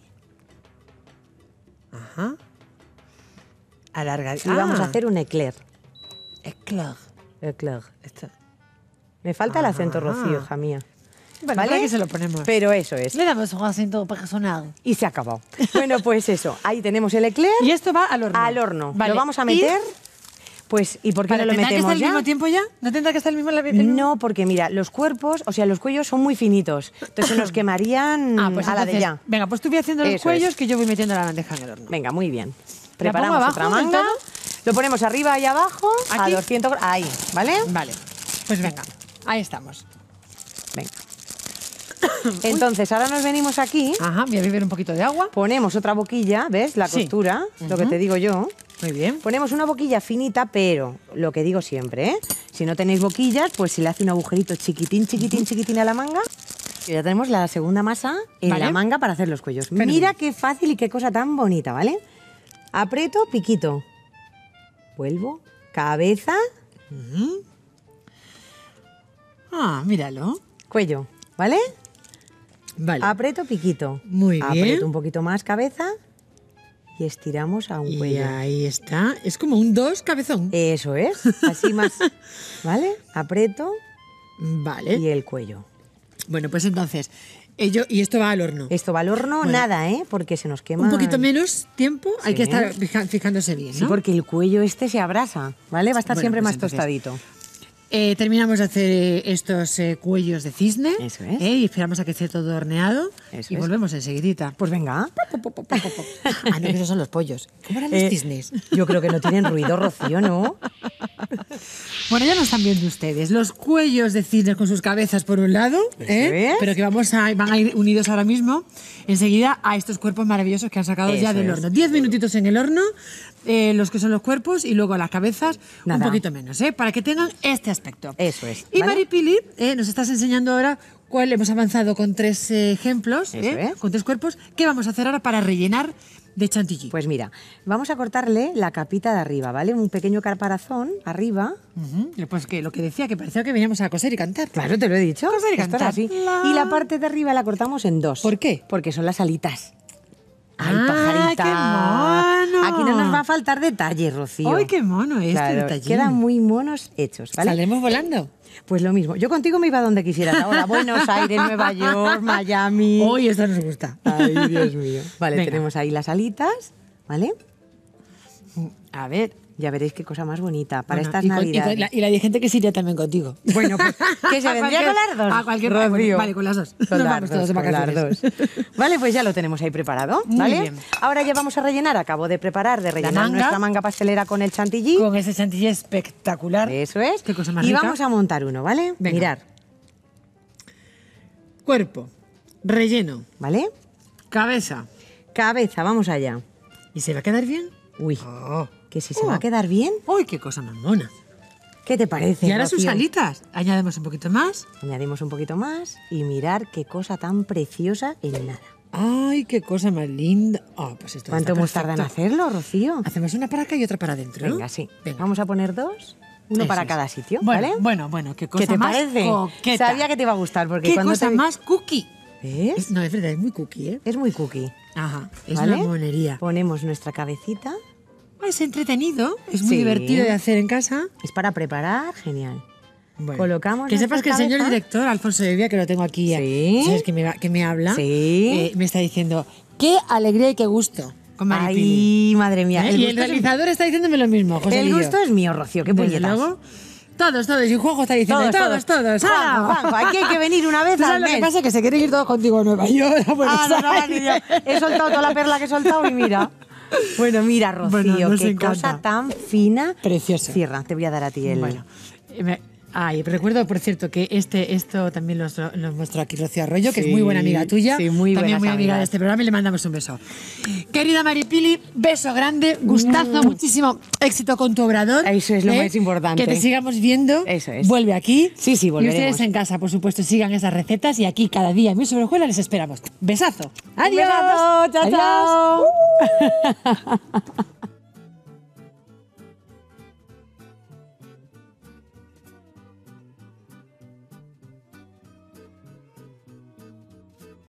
[SPEAKER 1] Ajá. Alarga.
[SPEAKER 2] y vamos a hacer un eclair.
[SPEAKER 1] Eclair.
[SPEAKER 2] Eclair.
[SPEAKER 1] Esto.
[SPEAKER 2] Me falta el acento,
[SPEAKER 1] Ajá.
[SPEAKER 2] Rocío, hija mía.
[SPEAKER 1] Bueno,
[SPEAKER 2] ¿Vale?
[SPEAKER 1] por aquí se lo ponemos.
[SPEAKER 2] Pero eso es.
[SPEAKER 1] Le damos un acento personal.
[SPEAKER 2] Y se ha acabado. Bueno, pues eso. Ahí tenemos el eclair.
[SPEAKER 1] Y esto va al horno.
[SPEAKER 2] Al horno.
[SPEAKER 1] Vale.
[SPEAKER 2] Lo vamos a
[SPEAKER 1] y-
[SPEAKER 2] meter. Pues, ¿y por qué
[SPEAKER 1] Vale,
[SPEAKER 2] no lo
[SPEAKER 1] ¿tendrá que estar
[SPEAKER 2] metemos
[SPEAKER 1] al
[SPEAKER 2] ya?
[SPEAKER 1] mismo tiempo ya? ¿No tendrá que estar al mismo la el-
[SPEAKER 2] No, porque mira, los cuerpos, o sea, los cuellos son muy finitos. Entonces se nos quemarían
[SPEAKER 1] Ah, pues
[SPEAKER 2] a la de
[SPEAKER 1] entonces,
[SPEAKER 2] ya.
[SPEAKER 1] venga, pues tú voy haciendo los
[SPEAKER 2] Eso
[SPEAKER 1] cuellos
[SPEAKER 2] es.
[SPEAKER 1] que yo voy metiendo la bandeja en el horno.
[SPEAKER 2] Venga, muy bien.
[SPEAKER 1] pongo
[SPEAKER 2] Preparamos
[SPEAKER 1] abajo
[SPEAKER 2] otra
[SPEAKER 1] del
[SPEAKER 2] manga.
[SPEAKER 1] todo?
[SPEAKER 2] Lo ponemos arriba y abajo a
[SPEAKER 1] ¿Aquí?
[SPEAKER 2] doscientos grados. Ahí, ¿vale?
[SPEAKER 1] Vale, pues venga, ahí estamos.
[SPEAKER 2] Venga. Entonces, ahora nos venimos aquí,
[SPEAKER 1] Ajá, voy a beber un poquito de agua.
[SPEAKER 2] ponemos otra boquilla, ¿ves? La
[SPEAKER 1] Sí.
[SPEAKER 2] costura, lo que
[SPEAKER 1] Ujú.
[SPEAKER 2] te digo yo.
[SPEAKER 1] Muy bien.
[SPEAKER 2] Ponemos una boquilla finita, pero lo que digo siempre, ¿eh? Si no tenéis boquillas, pues se le hace un agujerito chiquitín, chiquitín, chiquitín a la manga. Y ya tenemos la segunda masa en
[SPEAKER 1] Vale.
[SPEAKER 2] la manga para hacer los cuellos.
[SPEAKER 1] Fenomenal.
[SPEAKER 2] Mira qué fácil y qué cosa tan bonita, ¿vale? Aprieto, piquito. Vuelvo, cabeza,
[SPEAKER 1] Ah, míralo.
[SPEAKER 2] cuello, ¿vale?
[SPEAKER 1] Vale.
[SPEAKER 2] Aprieto, piquito.
[SPEAKER 1] Muy bien.
[SPEAKER 2] Aprieto un poquito más cabeza y estiramos a un
[SPEAKER 1] Y
[SPEAKER 2] cuello.
[SPEAKER 1] ahí está. Es como un dos cabezón.
[SPEAKER 2] Eso es, así más, ¿vale? Aprieto
[SPEAKER 1] Vale.
[SPEAKER 2] y el cuello.
[SPEAKER 1] Bueno, pues entonces, ello, y esto va al horno.
[SPEAKER 2] Esto va al horno,
[SPEAKER 1] Bueno.
[SPEAKER 2] nada, ¿eh? Porque se nos quema.
[SPEAKER 1] Un poquito menos tiempo, hay
[SPEAKER 2] Sí.
[SPEAKER 1] que estar fija- fijándose bien, ¿no?
[SPEAKER 2] Sí, porque el cuello este se abrasa, ¿vale? Va a estar
[SPEAKER 1] Bueno,
[SPEAKER 2] siempre
[SPEAKER 1] pues
[SPEAKER 2] más
[SPEAKER 1] entonces,
[SPEAKER 2] tostadito.
[SPEAKER 1] Eh, terminamos de hacer eh, estos eh, cuellos de cisne.
[SPEAKER 2] Eso es.
[SPEAKER 1] eh, y esperamos a que esté todo horneado.
[SPEAKER 2] Eso
[SPEAKER 1] y
[SPEAKER 2] es.
[SPEAKER 1] volvemos enseguidita.
[SPEAKER 2] Pues venga.
[SPEAKER 1] Ah, no, que esos son los pollos. ¿Cómo eran los
[SPEAKER 2] Eh,
[SPEAKER 1] cisnes?
[SPEAKER 2] Yo creo que no tienen ruido, Rocío, ¿no?
[SPEAKER 1] Bueno, ya lo están viendo ustedes. Los cuellos de cisnes con sus cabezas por un lado,
[SPEAKER 2] Eso
[SPEAKER 1] ¿eh?
[SPEAKER 2] es.
[SPEAKER 1] pero que vamos a, van a ir unidos ahora mismo, enseguida, a estos cuerpos maravillosos que han sacado ya
[SPEAKER 2] Eso
[SPEAKER 1] del
[SPEAKER 2] es.
[SPEAKER 1] horno. Diez minutitos en el horno, eh, los que son los cuerpos, y luego las cabezas un
[SPEAKER 2] Nada.
[SPEAKER 1] poquito menos, ¿eh? para que tengan este aspecto.
[SPEAKER 2] Eso es,
[SPEAKER 1] Y
[SPEAKER 2] ¿vale?
[SPEAKER 1] Maripili, eh, nos estás enseñando ahora cuál hemos avanzado con tres eh, ejemplos,
[SPEAKER 2] Eso
[SPEAKER 1] ¿eh?
[SPEAKER 2] es.
[SPEAKER 1] con tres cuerpos. ¿Qué vamos a hacer ahora para rellenar de chantilly?
[SPEAKER 2] Pues mira, vamos a cortarle la capita de arriba, ¿vale? Un pequeño caparazón arriba.
[SPEAKER 1] Ujú. Pues que lo que decía, que parecía que veníamos a coser y cantar.
[SPEAKER 2] Claro, te lo he dicho.
[SPEAKER 1] Coser y
[SPEAKER 2] Esto es
[SPEAKER 1] cantar.
[SPEAKER 2] así.
[SPEAKER 1] La-
[SPEAKER 2] Y la parte de arriba la cortamos en dos.
[SPEAKER 1] ¿Por qué?
[SPEAKER 2] Porque son las alitas. ¡Ay,
[SPEAKER 1] ¡Ah,
[SPEAKER 2] pajarita!
[SPEAKER 1] qué mono!
[SPEAKER 2] Aquí no nos va a faltar detalle, Rocío.
[SPEAKER 1] ¡Ay, qué mono este
[SPEAKER 2] Claro,
[SPEAKER 1] detallín!
[SPEAKER 2] quedan muy monos hechos, ¿vale?
[SPEAKER 1] ¿Saldremos volando?
[SPEAKER 2] Pues lo mismo. Yo contigo me iba donde quisieras. Ahora, Buenos Aires, Nueva York, Miami.
[SPEAKER 1] Hoy esta nos gusta.
[SPEAKER 2] Ay, Dios mío. Vale,
[SPEAKER 1] Venga.
[SPEAKER 2] tenemos ahí las alitas, ¿vale?
[SPEAKER 1] A ver.
[SPEAKER 2] Ya veréis qué cosa más bonita para
[SPEAKER 1] Bueno,
[SPEAKER 2] estas
[SPEAKER 1] y con- y con
[SPEAKER 2] navidades.
[SPEAKER 1] la, y la de gente que se iría también contigo.
[SPEAKER 2] Bueno, pues que se
[SPEAKER 1] A
[SPEAKER 2] vendría
[SPEAKER 1] cualquier-
[SPEAKER 2] con las dos.
[SPEAKER 1] a cualquier-
[SPEAKER 2] Rocío.
[SPEAKER 1] bueno, vale, con las dos.
[SPEAKER 2] Con
[SPEAKER 1] Nos
[SPEAKER 2] las
[SPEAKER 1] vamos
[SPEAKER 2] dos,
[SPEAKER 1] todos de
[SPEAKER 2] con las
[SPEAKER 1] vacaciones.
[SPEAKER 2] dos. Vale, pues ya lo tenemos ahí preparado,
[SPEAKER 1] Muy
[SPEAKER 2] ¿vale?
[SPEAKER 1] bien.
[SPEAKER 2] Ahora ya vamos a rellenar, acabo de preparar, de rellenar
[SPEAKER 1] manga.
[SPEAKER 2] nuestra manga pastelera con el chantilly.
[SPEAKER 1] Con ese chantilly espectacular.
[SPEAKER 2] Eso es.
[SPEAKER 1] Qué cosa más
[SPEAKER 2] y
[SPEAKER 1] rica.
[SPEAKER 2] vamos a montar uno, ¿vale?
[SPEAKER 1] Venga.
[SPEAKER 2] Mirad.
[SPEAKER 1] cuerpo, relleno,
[SPEAKER 2] ¿Vale?
[SPEAKER 1] cabeza.
[SPEAKER 2] Cabeza, vamos allá.
[SPEAKER 1] ¿Y se va a quedar bien?
[SPEAKER 2] Uy,
[SPEAKER 1] Oh.
[SPEAKER 2] que si se
[SPEAKER 1] Oh.
[SPEAKER 2] va a quedar bien.
[SPEAKER 1] ¡Uy, qué cosa más mona!
[SPEAKER 2] ¿Qué te parece?
[SPEAKER 1] Y ahora sus
[SPEAKER 2] Rocío?
[SPEAKER 1] alitas. Añadimos un poquito más.
[SPEAKER 2] Añadimos un poquito más y mirar qué cosa tan preciosa en nada.
[SPEAKER 1] ¡Ay, qué cosa más linda! Oh, pues esto
[SPEAKER 2] ¿Cuánto
[SPEAKER 1] está
[SPEAKER 2] hemos tardado en
[SPEAKER 1] perfecto.
[SPEAKER 2] hacerlo, Rocío?
[SPEAKER 1] Hacemos una para acá y otra para adentro, ¿no?
[SPEAKER 2] Venga, sí.
[SPEAKER 1] Venga.
[SPEAKER 2] Vamos a poner dos, uno
[SPEAKER 1] Eso
[SPEAKER 2] para
[SPEAKER 1] es.
[SPEAKER 2] cada sitio,
[SPEAKER 1] Bueno,
[SPEAKER 2] ¿vale?
[SPEAKER 1] bueno, bueno, qué cosa
[SPEAKER 2] ¿Qué te
[SPEAKER 1] más
[SPEAKER 2] parece?
[SPEAKER 1] coqueta.
[SPEAKER 2] Sabía que te iba a gustar porque
[SPEAKER 1] Qué
[SPEAKER 2] cuando
[SPEAKER 1] cosa
[SPEAKER 2] te...
[SPEAKER 1] más cookie.
[SPEAKER 2] ¿Ves?
[SPEAKER 1] Es- no, es verdad, es muy cookie, ¿eh?
[SPEAKER 2] Es muy cookie.
[SPEAKER 1] Ajá, es
[SPEAKER 2] ¿Vale?
[SPEAKER 1] una monería.
[SPEAKER 2] Ponemos nuestra cabecita.
[SPEAKER 1] Es entretenido, es muy
[SPEAKER 2] Sí.
[SPEAKER 1] divertido de hacer en casa.
[SPEAKER 2] Es para preparar, genial.
[SPEAKER 1] Bueno,
[SPEAKER 2] Colocamos
[SPEAKER 1] que sepas que
[SPEAKER 2] nuestra
[SPEAKER 1] el señor
[SPEAKER 2] cabeza.
[SPEAKER 1] director, Alfonso de Vía, que lo tengo aquí,
[SPEAKER 2] Sí.
[SPEAKER 1] ¿sabes? Que me, va- que me habla,
[SPEAKER 2] Sí.
[SPEAKER 1] eh, me está diciendo, qué alegría y qué gusto con Maripili.
[SPEAKER 2] Ay, madre mía.
[SPEAKER 1] ¿Eh?
[SPEAKER 2] El
[SPEAKER 1] Y el
[SPEAKER 2] gusto es-
[SPEAKER 1] realizador está diciéndome lo mismo, José
[SPEAKER 2] El
[SPEAKER 1] Lillo.
[SPEAKER 2] gusto es mío, Rocío, qué
[SPEAKER 1] Desde
[SPEAKER 2] puñetas.
[SPEAKER 1] luego, todos, todos. Y Juanjo está diciendo, todos, todos.
[SPEAKER 2] Juanjo,
[SPEAKER 1] ¡hala!
[SPEAKER 2] Juanjo, aquí hay que venir una vez
[SPEAKER 1] ¿Tú
[SPEAKER 2] al
[SPEAKER 1] sabes lo que
[SPEAKER 2] mes.
[SPEAKER 1] pasa? Que se quieren ir todos contigo a Nueva York, a Buenos
[SPEAKER 2] Ah, no, no,
[SPEAKER 1] Aires.
[SPEAKER 2] vale, ya. He soltado toda la perla que he soltado y mira. Bueno, mira, Rocío,
[SPEAKER 1] Bueno, nos
[SPEAKER 2] qué
[SPEAKER 1] encanta.
[SPEAKER 2] cosa tan fina.
[SPEAKER 1] Precioso.
[SPEAKER 2] Cierra, te voy a dar a ti el...
[SPEAKER 1] Bueno, eh, me- ay, recuerdo, por cierto, que este, esto también nos, nos mostró aquí Rocío Arroyo, que
[SPEAKER 2] Sí,
[SPEAKER 1] es muy buena amiga tuya.
[SPEAKER 2] sí, muy
[SPEAKER 1] También
[SPEAKER 2] buenas
[SPEAKER 1] muy amiga
[SPEAKER 2] amigas.
[SPEAKER 1] de este programa y le mandamos un beso. Querida Maripili, beso grande, gustazo, muchísimo éxito con tu obrador.
[SPEAKER 2] Eso es lo más importante.
[SPEAKER 1] Que te sigamos viendo.
[SPEAKER 2] Eso es.
[SPEAKER 1] Vuelve aquí.
[SPEAKER 2] Sí, sí,
[SPEAKER 1] Y
[SPEAKER 2] volveremos.
[SPEAKER 1] ustedes en casa, por supuesto, sigan esas recetas y aquí cada día en Mi Sobrejuela les esperamos. Besazo. Adiós.
[SPEAKER 2] besazo, chao,
[SPEAKER 1] Adiós.
[SPEAKER 2] chao.